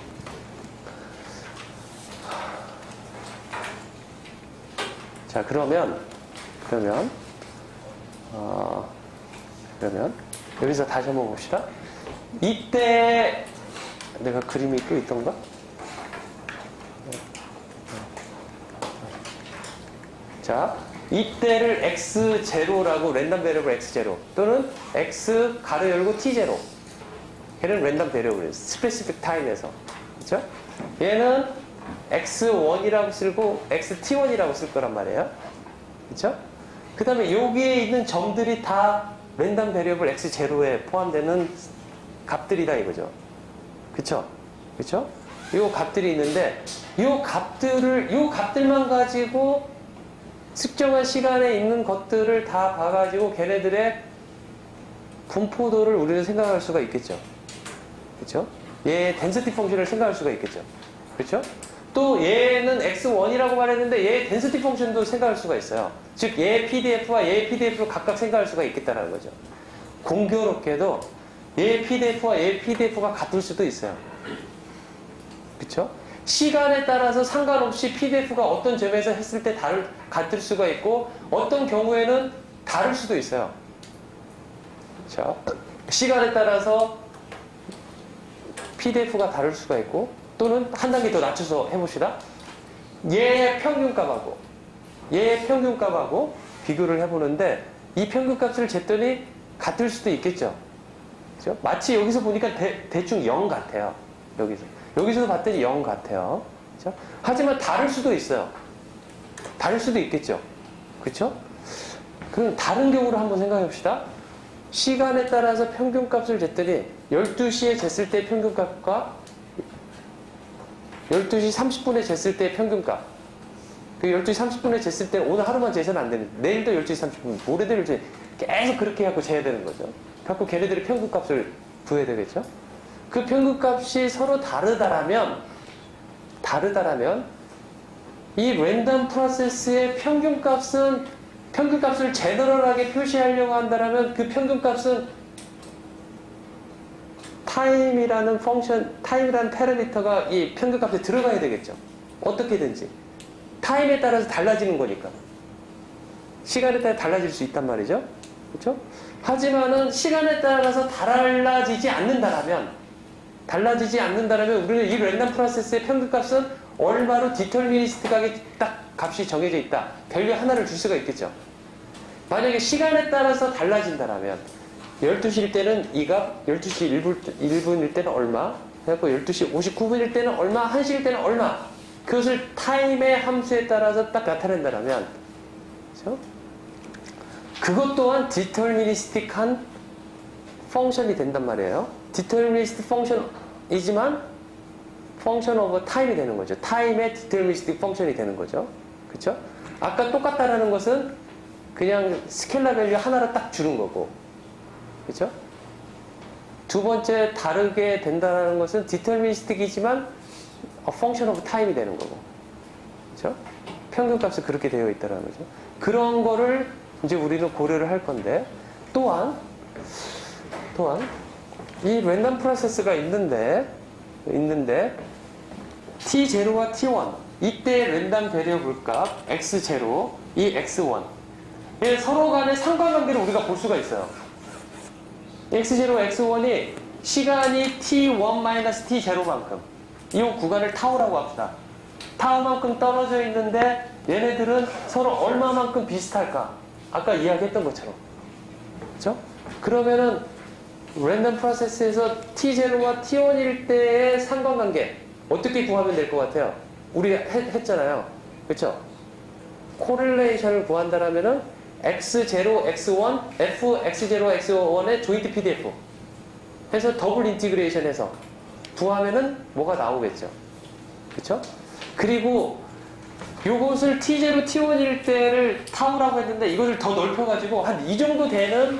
자, 그러면, 그러면, 어, 그러면, 여기서 다시 한번 봅시다. 이때, 내가 그림이 또 있던가? 자, 이때를 엑스 제로라고 랜덤 베리어블 엑스 제로 또는 X 가로 열고 T 제로 얘는 랜덤 베리어블 스페시픽 타임에서 그렇죠? 얘는 엑스 원이라고 쓰고 엑스 티 원이라고 쓸 거란 말이에요. 그렇죠? 그 다음에 여기에 있는 점들이 다 랜덤 베리어블 엑스 제로에 포함되는 값들이다 이거죠. 그렇죠? 그렇죠? 요 값들이 있는데 요 값들을 요 값들만 가지고 특정한 시간에 있는 것들을 다 봐가지고 걔네들의 분포도를 우리는 생각할 수가 있겠죠. 그렇죠? 얘의 덴시티 펑션을 생각할 수가 있겠죠. 그렇죠? 또 얘는 엑스 원이라고 말했는데 얘의 덴시티 펑션도 생각할 수가 있어요. 즉 얘의 피디에프와 얘의 피디에프를 각각 생각할 수가 있겠다는 거죠. 공교롭게도 얘의 피디에프와 얘의 피디에프가 같을 수도 있어요. 그렇죠? 시간에 따라서 상관없이 피디에프가 어떤 점에서 했을 때 다를, 같을 수가 있고 어떤 경우에는 다를 수도 있어요. 자, 시간에 따라서 피디에프가 다를 수가 있고 또는 한 단계 더 낮춰서 해봅시다. 얘의 평균값하고 얘의 평균값하고 비교를 해보는데 이 평균값을 쟀더니 같을 수도 있겠죠. 그렇죠? 마치 여기서 보니까 대, 대충 영 같아요. 여기서. 여기서도 봤더니 영 같아요. 그렇죠? 하지만 다를 수도 있어요. 다를 수도 있겠죠. 그렇죠? 그럼 다른 경우를 한번 생각해 봅시다. 시간에 따라서 평균값을 쟀더니 열두 시에 쟀을 때 평균값과 열두 시 삼십 분에 쟀을 때 평균값. 그 열두 시 삼십 분에 쟀을 때 오늘 하루만 재서는 안 되는 내일도 열두 시 삼십 분, 모레도 열두 시 계속 그렇게 해갖고 재야 되는 거죠. 갖고 걔네들의 평균값을 구해야 되겠죠. 그 평균값이 서로 다르다라면 다르다라면 이 랜덤 프로세스의 평균값은 평균값을 제너럴하게 표시하려고 한다라면 그 평균값은 타임이라는 펑션, 타임이라는 패러미터가 이 평균값에 들어가야 되겠죠. 어떻게든지 타임에 따라서 달라지는 거니까 시간에 따라 달라질 수 있단 말이죠. 그렇죠? 하지만은 시간에 따라서 달라지지 않는다라면 달라지지 않는다면 우리는 이 랜덤 프로세스의 평균값은 얼마로 디터미니스틱하게 딱 값이 정해져 있다. 밸류 하나를 줄 수가 있겠죠. 만약에 시간에 따라서 달라진다면 열두 시일 때는 이 값, 열두 시 일 분일 때는 얼마, 그래갖고 열두 시 오십구 분일 때는 얼마, 한 시일 때는 얼마. 그것을 타임의 함수에 따라서 딱 나타낸다면 그렇죠? 그것 또한 디터미니스틱한 펑션이 된단 말이에요. 디터미니스틱 펑션이지만 펑션 오브 타임이 되는 거죠. 타임의 디터미니스틱 펑션이 되는 거죠. 그렇죠? 아까 똑같다라는 것은 그냥 스켈라 밸류 하나로 딱 주는 거고, 그렇죠? 두 번째 다르게 된다는 것은 디터미니스틱이지만 펑션 오브 타임이 되는 거고, 그렇죠? 평균값이 그렇게 되어 있다는 거죠. 그런 거를 이제 우리는 고려를 할 건데, 또한 또한 이 랜덤 프로세스가 있는데 있는데 티 제로와 티 원 이때 랜덤 베리어블 값 엑스 제로, 이 엑스 원 예, 서로 간의 상관관계를 우리가 볼 수가 있어요. 엑스 제로, 엑스 원이 시간이 티 원 마이너스 티 제로만큼 이 구간을 타우라고 합시다. 타우만큼 떨어져 있는데 얘네들은 서로 얼마만큼 비슷할까? 아까 이야기했던 것처럼. 그렇죠? 그러면은 랜덤 프로세스에서 티 제로와 티 원일 때의 상관관계 어떻게 구하면 될 것 같아요? 우리 했, 했잖아요. 그렇죠? 코릴레이션을 구한다라면은 엑스 제로, 엑스 원, F, 엑스 제로, 엑스 원의 조인트 피디에프 해서 더블 인티그레이션 해서 구하면은 뭐가 나오겠죠. 그렇죠? 그리고 요것을 티 제로, 티 원일 때를 타우라고 했는데 이것을 더 넓혀가지고 한 이 정도 되는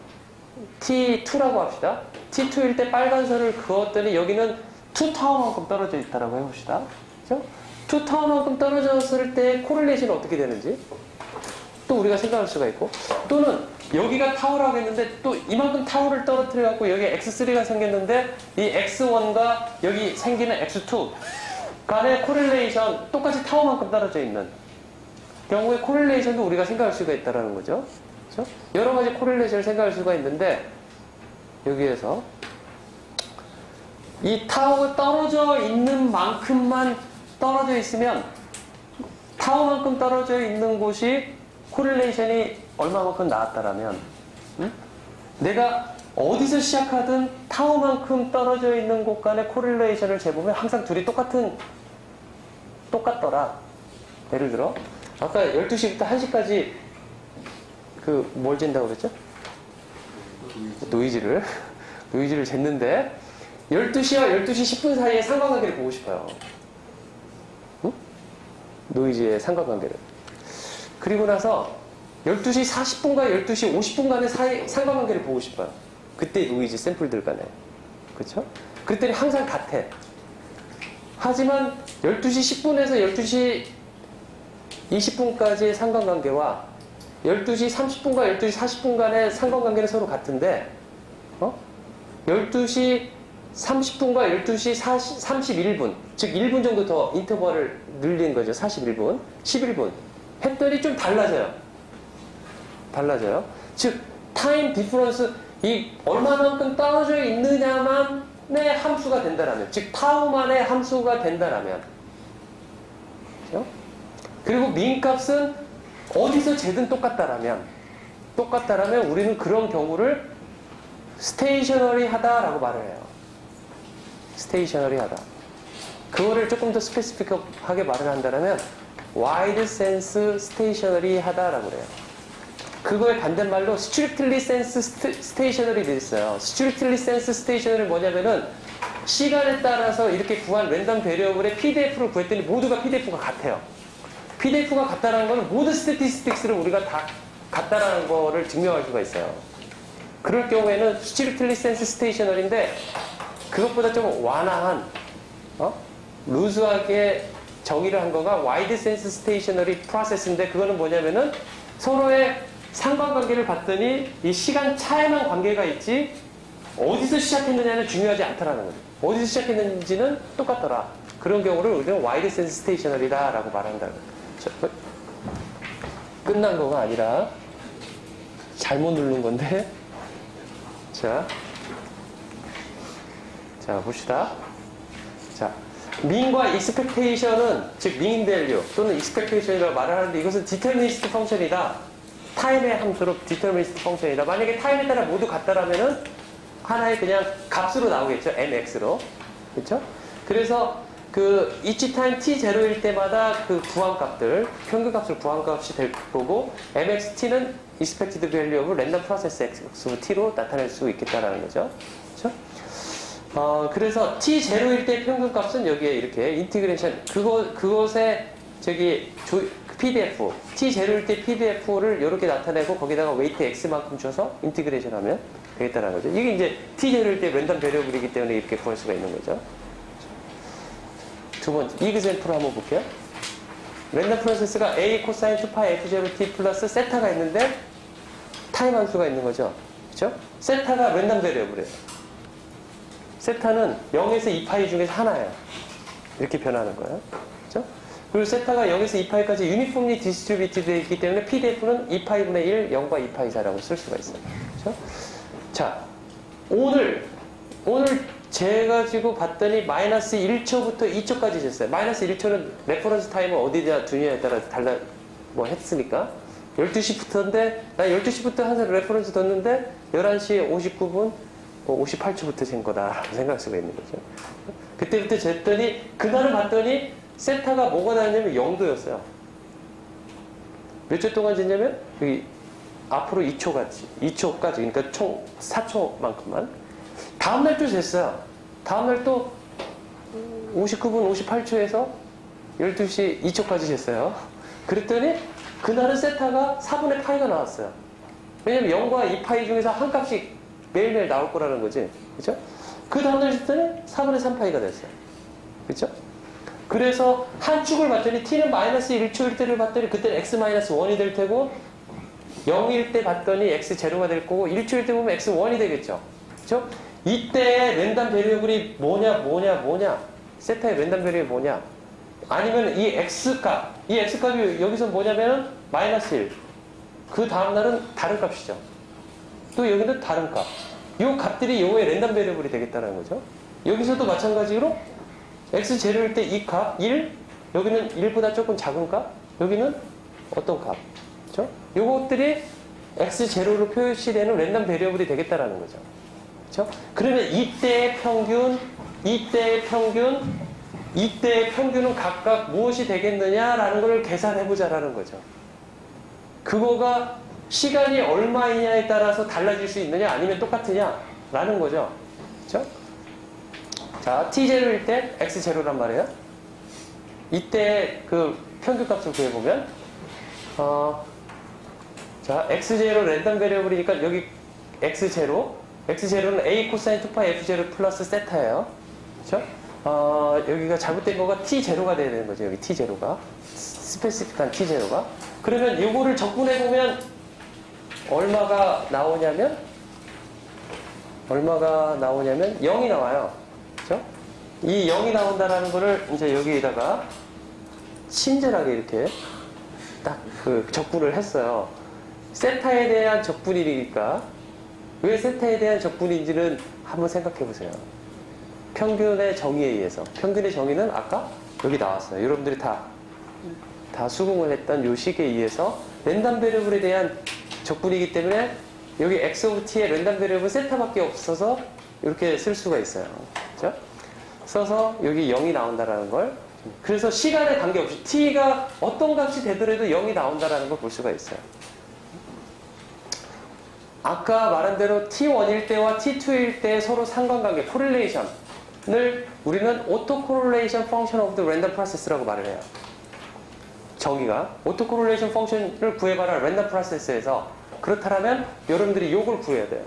티 투라고 합시다. 티 투일 때 빨간 선을 그었더니 여기는 이 타워만큼 떨어져 있다라고 해봅시다. 그렇죠? 이 타워만큼 떨어졌을 때 코릴레이션은 어떻게 되는지 또 우리가 생각할 수가 있고, 또는 여기가 타우라고 했는데 또 이만큼 타우를 떨어뜨려 갖고 여기 엑스 쓰리가 생겼는데 이 엑스 원과 여기 생기는 엑스 투 간의 코릴레이션 똑같이 타우만큼 떨어져 있는 경우에 코릴레이션도 우리가 생각할 수가 있다는 거죠. 그렇죠? 여러 가지 코릴레이션을 생각할 수가 있는데 여기에서 이 타우가 떨어져 있는 만큼만 떨어져 있으면 타우만큼 떨어져 있는 곳이 코릴레이션이 얼마만큼 나왔다라면 응? 내가 어디서 시작하든 타우만큼 떨어져 있는 곳 간의 코릴레이션을 재보면 항상 둘이 똑같은 똑같더라. 예를 들어 아까 열두 시부터 한 시까지 그 뭘 잰다고 그랬죠? 노이즈를 노이즈를 쟀는데 열두 시와 열두 시 십 분 사이에 상관관계를 보고 싶어요. 응? 노이즈의 상관관계를. 그리고 나서 열두 시 사십 분과 열두 시 오십 분 간의 사이, 상관관계를 보고 싶어요. 그때 노이즈 샘플들 간에. 그렇죠? 그랬더니 항상 같아. 하지만 열두 시 십 분에서 열두 시 이십 분까지의 상관관계와 열두 시 삼십 분과 열두 시 사십 분 간의 상관관계는 서로 같은데 어? 열두 시 삼십 분과 열두 시 삼십일 분, 즉 일 분 정도 더 인터벌을 늘린 거죠. 사십일 분, 십일 분 했더니 좀 달라져요. 달라져요. 즉 타임 디퍼런스, 이 얼마만큼 떨어져 있느냐만의 함수가 된다라면, 즉 타우만의 함수가 된다라면, 그렇죠? 그리고 민값은 어디서 재든 똑같다라면, 똑같다라면 우리는 그런 경우를 스테이셔너리 하다라고 말을 해요. 스테이셔너리 하다. 그거를 조금 더 스페시픽하게 말을 한다면 와이드 센스 스테이셔너리 하다라고 그래요. 그거의 반대말로 strictly sense stationary 돼 있어요. strictly sense stationary 뭐냐면은 시간에 따라서 이렇게 구한 랜덤 베리어블의 피디에프를 구했더니 모두가 피디에프가 같아요. 피디에프가 같다라는 거는 모든 스태티스틱스를 우리가 다 같다라는 거를 증명할 수가 있어요. 그럴 경우에는 strictly sense stationary인데 그것보다 좀 완화한 어? 루즈하게 정의를 한 거가 wide sense stationary process인데, 그거는 뭐냐면은 서로의 상관관계를 봤더니 이 시간 차에만 관계가 있지 어디서 시작했느냐는 중요하지 않다라는 거죠. 어디서 시작했는지는 똑같더라. 그런 경우를 우리는 wide sense stationary다라고 말한다는 거죠. 끝난 거가 아니라 잘못 누른 건데. 자, 자 봅시다. 자, mean과 expectation은 즉 mean value 또는 expectation이라고 말을 하는데 이것은 deterministic 펑션이다. 타임의 함수로 deterministic 펑션이다. 만약에 타임에 따라 모두 같다라면은 하나의 그냥 값으로 나오겠죠. mx로. 그렇죠? 그래서 그 each time t 제로일 때마다 그 구한 값들, 평균 값을 구한 값이 될 거고 mxt는 expected value를 랜덤 프로세스 x t로 나타낼 수 있겠다라는 거죠. 그렇죠? 어, 그래서 t 제로일 때 평균 값은 여기에 이렇게 인티그레이션, 그거, 그것에 저기 조, 피디에프, t 제로일 때 피디에프를 이렇게 나타내고 거기다가 웨이트 x만큼 줘서 인티그레이션 하면 되겠다는 거죠. 이게 이제 t 제로일 때 랜덤 베리어블이기 때문에 이렇게 구할 수가 있는 거죠. 두 번째, 이그젠플을 한번 볼게요. 랜덤 프로세스가 a 코사인 투 파이 에프 제로 티 플러스 세타가 있는데 타임 함수가 있는 거죠. 그렇죠? 세타가 랜덤 베리어블이에요. 세타는 영에서 이 파이 중에서 하나예요. 이렇게 변하는 거예요. 그렇죠? 그리고 세타가 영에서 이 파이까지 유니폼리 디스트리뷰티드 되어 있기 때문에 피디에프는 이 파이분의 일, 영과 이 파이 사라고 쓸 수가 있어요. 그렇죠? 자, 오늘 오늘 재가지고 봤더니 마이너스 일 초부터 이 초까지 쟀어요. 마이너스 일 초는 레퍼런스 타임을 어디다 두냐에 따라 달라 뭐 했으니까 열두 시부터인데 나 열두 시부터 항상 레퍼런스 뒀는데 열한 시 오십구 분 뭐 오십팔 초부터 잰 거다라고 생각할 수가 있는 거죠. 그때부터 쟀더니 그날을 봤더니 세타가 뭐가 나왔냐면 영도였어요. 몇 초 동안 쟀냐면 여기 앞으로 이 초까지 이 초까지 그러니까 총 사 초만큼만. 다음날 또 쟀어요. 다음날 또 오십구 분 오십팔 초에서 열두 시 이 초까지 쟀어요. 그랬더니 그날은 세타가 사분의 파이가 나왔어요. 왜냐면 영과 이 파이 중에서 한 값씩 매일매일 나올 거라는 거지. 그죠? 그 다음날 쟀더니 사분의 삼 파이가 됐어요. 그죠? 그래서 한 축을 봤더니 t는 마이너스 일 초일 때를 봤더니 그때는 x 마이너스 일이 될 테고 영일 때 봤더니 엑스 제로가 될 거고 일주일 때 보면 엑스 원이 되겠죠. 그렇죠? 이때 랜덤 베리어블이 뭐냐 뭐냐 뭐냐 세타의 랜덤 베리어블이 뭐냐 아니면 이 x값 이 x값이 여기서 뭐냐면은 마이너스 일 그 다음날은 다른 값이죠. 또 여기는 다른 값. 이 값들이 요거의 랜덤 베리어블이 되겠다는 거죠. 여기서도 마찬가지로 x 제로일 때 이 값 일, 여기는 일보다 조금 작은 값, 여기는 어떤 값. 그렇죠? 요것들이 x 제로로 표시되는 랜덤 베리어블이 되겠다라는 거죠. 그렇죠? 그러면 이때의 평균, 이때의 평균, 이때의 평균은 각각 무엇이 되겠느냐라는 걸 계산해보자라는 거죠. 그거가 시간이 얼마이냐에 따라서 달라질 수 있느냐 아니면 똑같으냐라는 거죠. 그렇죠? 자, 티 제로일 때 엑스 제로란 말이에요. 이때 그 평균값을 구해보면 어, 자, 엑스 제로 랜덤 베리어블이니까 여기 엑스 제로 엑스 제로는 A 코사인 투 파이 에프 제로 플러스 세타예요. 그렇죠? 어, 여기가 잘못된 거가 티 제로가 돼야 되는 거죠. 여기 티 제로가 스페시픽한 티 제로가 그러면 이거를 적분해보면 얼마가 나오냐면 얼마가 나오냐면 영이 나와요. 그렇죠? 이 영이 나온다라는 거를 이제 여기에다가 친절하게 이렇게 딱 그 적분을 했어요. 세타에 대한 적분이니까 왜 세타에 대한 적분인지는 한번 생각해 보세요. 평균의 정의에 의해서. 평균의 정의는 아까 여기 나왔어요. 여러분들이 다, 다 수긍을 했던 요 식에 의해서 랜덤 베리어블에 대한 적분이기 때문에 여기 x 오브 t의 랜덤 베리어블 세타밖에 없어서 이렇게 쓸 수가 있어요. 그렇죠? 써서 여기 영이 나온다라는 걸. 그래서 시간에 관계없이 t가 어떤 값이 되더라도 영이 나온다라는 걸 볼 수가 있어요. 아까 말한 대로 티 원일 때와 티 투일 때 서로 상관관계, 코릴레이션을 우리는 오토 코릴레이션 펑션 오브 더 랜덤 프로세스라고 말을 해요. 정의가 오토 코릴레이션 펑션을 구해봐라 랜덤 프로세스에서 그렇다면 여러분들이 이걸 구해야 돼요.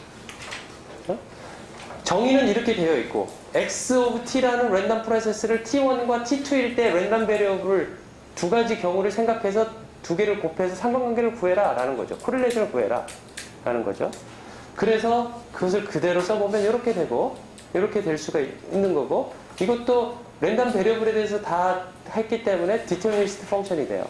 정의는 이렇게 되어 있고 x of t라는 랜덤 프로세스를 티 원과 티 투일 때 랜덤 베리어블 두 가지 경우를 생각해서 두 개를 곱해서 상관관계를 구해라 라는 거죠. 코릴레이션을 구해라 라는 거죠. 그래서 그것을 그대로 써보면 이렇게 되고 이렇게 될 수가 있는 거고 이것도 랜덤 베리어블에 대해서 다 했기 때문에 디터미니스트 펑션이 돼요.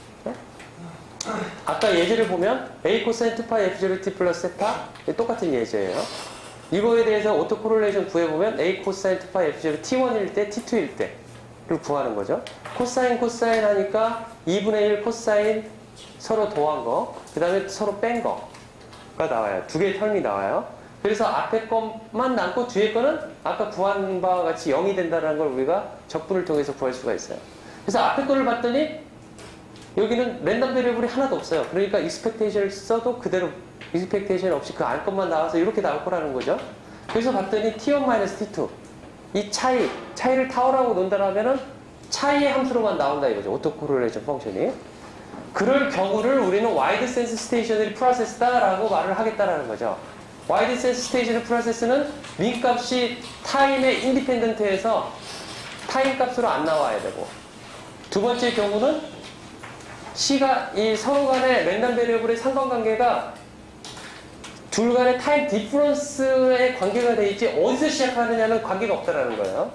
아까 예제를 보면 A 코사인 투 파이 에프 제로 티 플러스 세타 똑같은 예제예요. 이거에 대해서 오토 코릴레이션 구해보면 A 코사인 투 파이 에프 제로 티 원일 때 티 투일 때를 구하는 거죠. 코사인 코사인 하니까 이분의 일 코사인 서로 더한 거 그 다음에 서로 뺀 거가 나와요. 두 개의 텀이 나와요. 그래서 앞에 것만 남고 뒤에 거는 아까 구한 바와 같이 영이 된다는 걸 우리가 적분을 통해서 구할 수가 있어요. 그래서 앞에 거를 봤더니 여기는 랜덤 베리어블이 하나도 없어요. 그러니까 익스펙테이션을 써도 그대로 익스펙테이션 없이 그 안 것만 나와서 이렇게 나올 거라는 거죠. 그래서 봤더니 티 원 마이너스 티 투 이 차이, 차이를 타오라고 논다라면은 차이의 함수로만 나온다 이거죠. 오토 코릴레이션 펑션이. 그럴 경우를 우리는 와이드 센스 스테이셔너리 프로세스다라고 말을 하겠다라는 거죠. 와이드 센스 스테이셔너리 프로세스는 민 값이 타임의 인디펜던트에서 타임 값으로 안 나와야 되고 두 번째 경우는 시가 이 서로 간의 랜덤 베리어블의 상관관계가 둘 간의 타임 디퍼런스의 관계가 돼 있지 어디서 시작하느냐는 관계가 없다라는 거예요.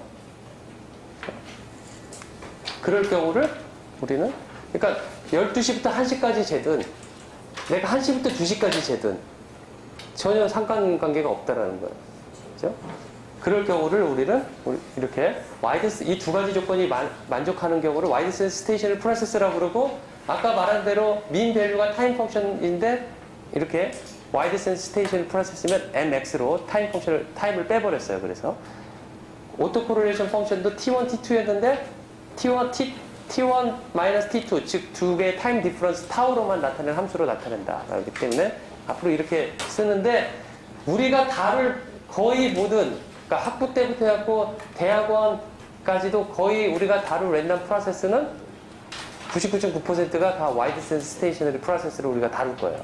그럴 경우를 우리는 그러니까 열두 시부터 한 시까지 재든 내가 한 시부터 두 시까지 재든 전혀 상관관계가 없다라는 거예요. 그렇죠? 그럴 경우를 우리는 이렇게 와이드 이 두 가지 조건이 만, 만족하는 경우를 와이드 센스 스테이셔너리 프로세스라고 그러고 아까 말한 대로 민 밸류가 타임 펑션인데 이렇게 와이드 센스 스테이셔너리 프로세스면 엠엑스로 타임 펑션을 타임을 빼버렸어요. 그래서 오토 코릴레이션 펑션도 티 원, 티 투였는데 티 원, T, 티 원 마이너스 티 투 즉 두 개의 타임 디퍼런스 타우로만 나타내는 함수로 나타낸다. 그렇기 때문에 앞으로 이렇게 쓰는데 우리가 다룰 거의 모든 그러니까 학부 때부터 해갖고 대학원까지도 거의 우리가 다룰 랜덤 프로세스는 구십구 점 구 퍼센트가 다 와이드 센스 스테이셔너리 프로세스를 우리가 다룰 거예요.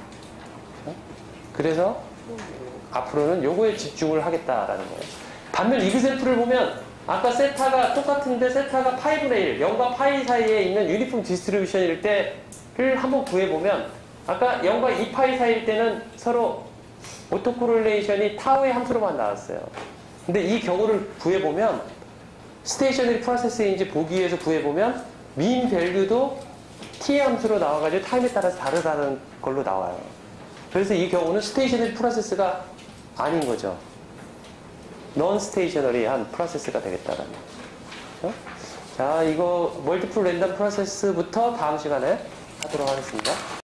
그래서 앞으로는 요거에 집중을 하겠다라는 거예요. 반면 이그샘플을 보면 아까 세타가 똑같은데 세타가 파이분의 일, 영과 파이 사이에 있는 유니폼 디스트리뷰션일 때를 한번 구해보면 아까 영과 이 파이 사이일 때는 서로 오토코릴레이션이 타우의 함수로만 나왔어요. 근데 이 경우를 구해보면 스테이셔너리 프로세스인지 보기 위해서 구해보면 민 밸류도 t의 함수로 나와가지고 타임에 따라서 다르다는 걸로 나와요. 그래서 이 경우는 스테이셔너리 프로세스가 아닌 거죠. non 스테이셔너리한 프로세스가 되겠다라는 거죠. 자, 이거 멀티플 랜덤 프로세스부터 다음 시간에 하도록 하겠습니다.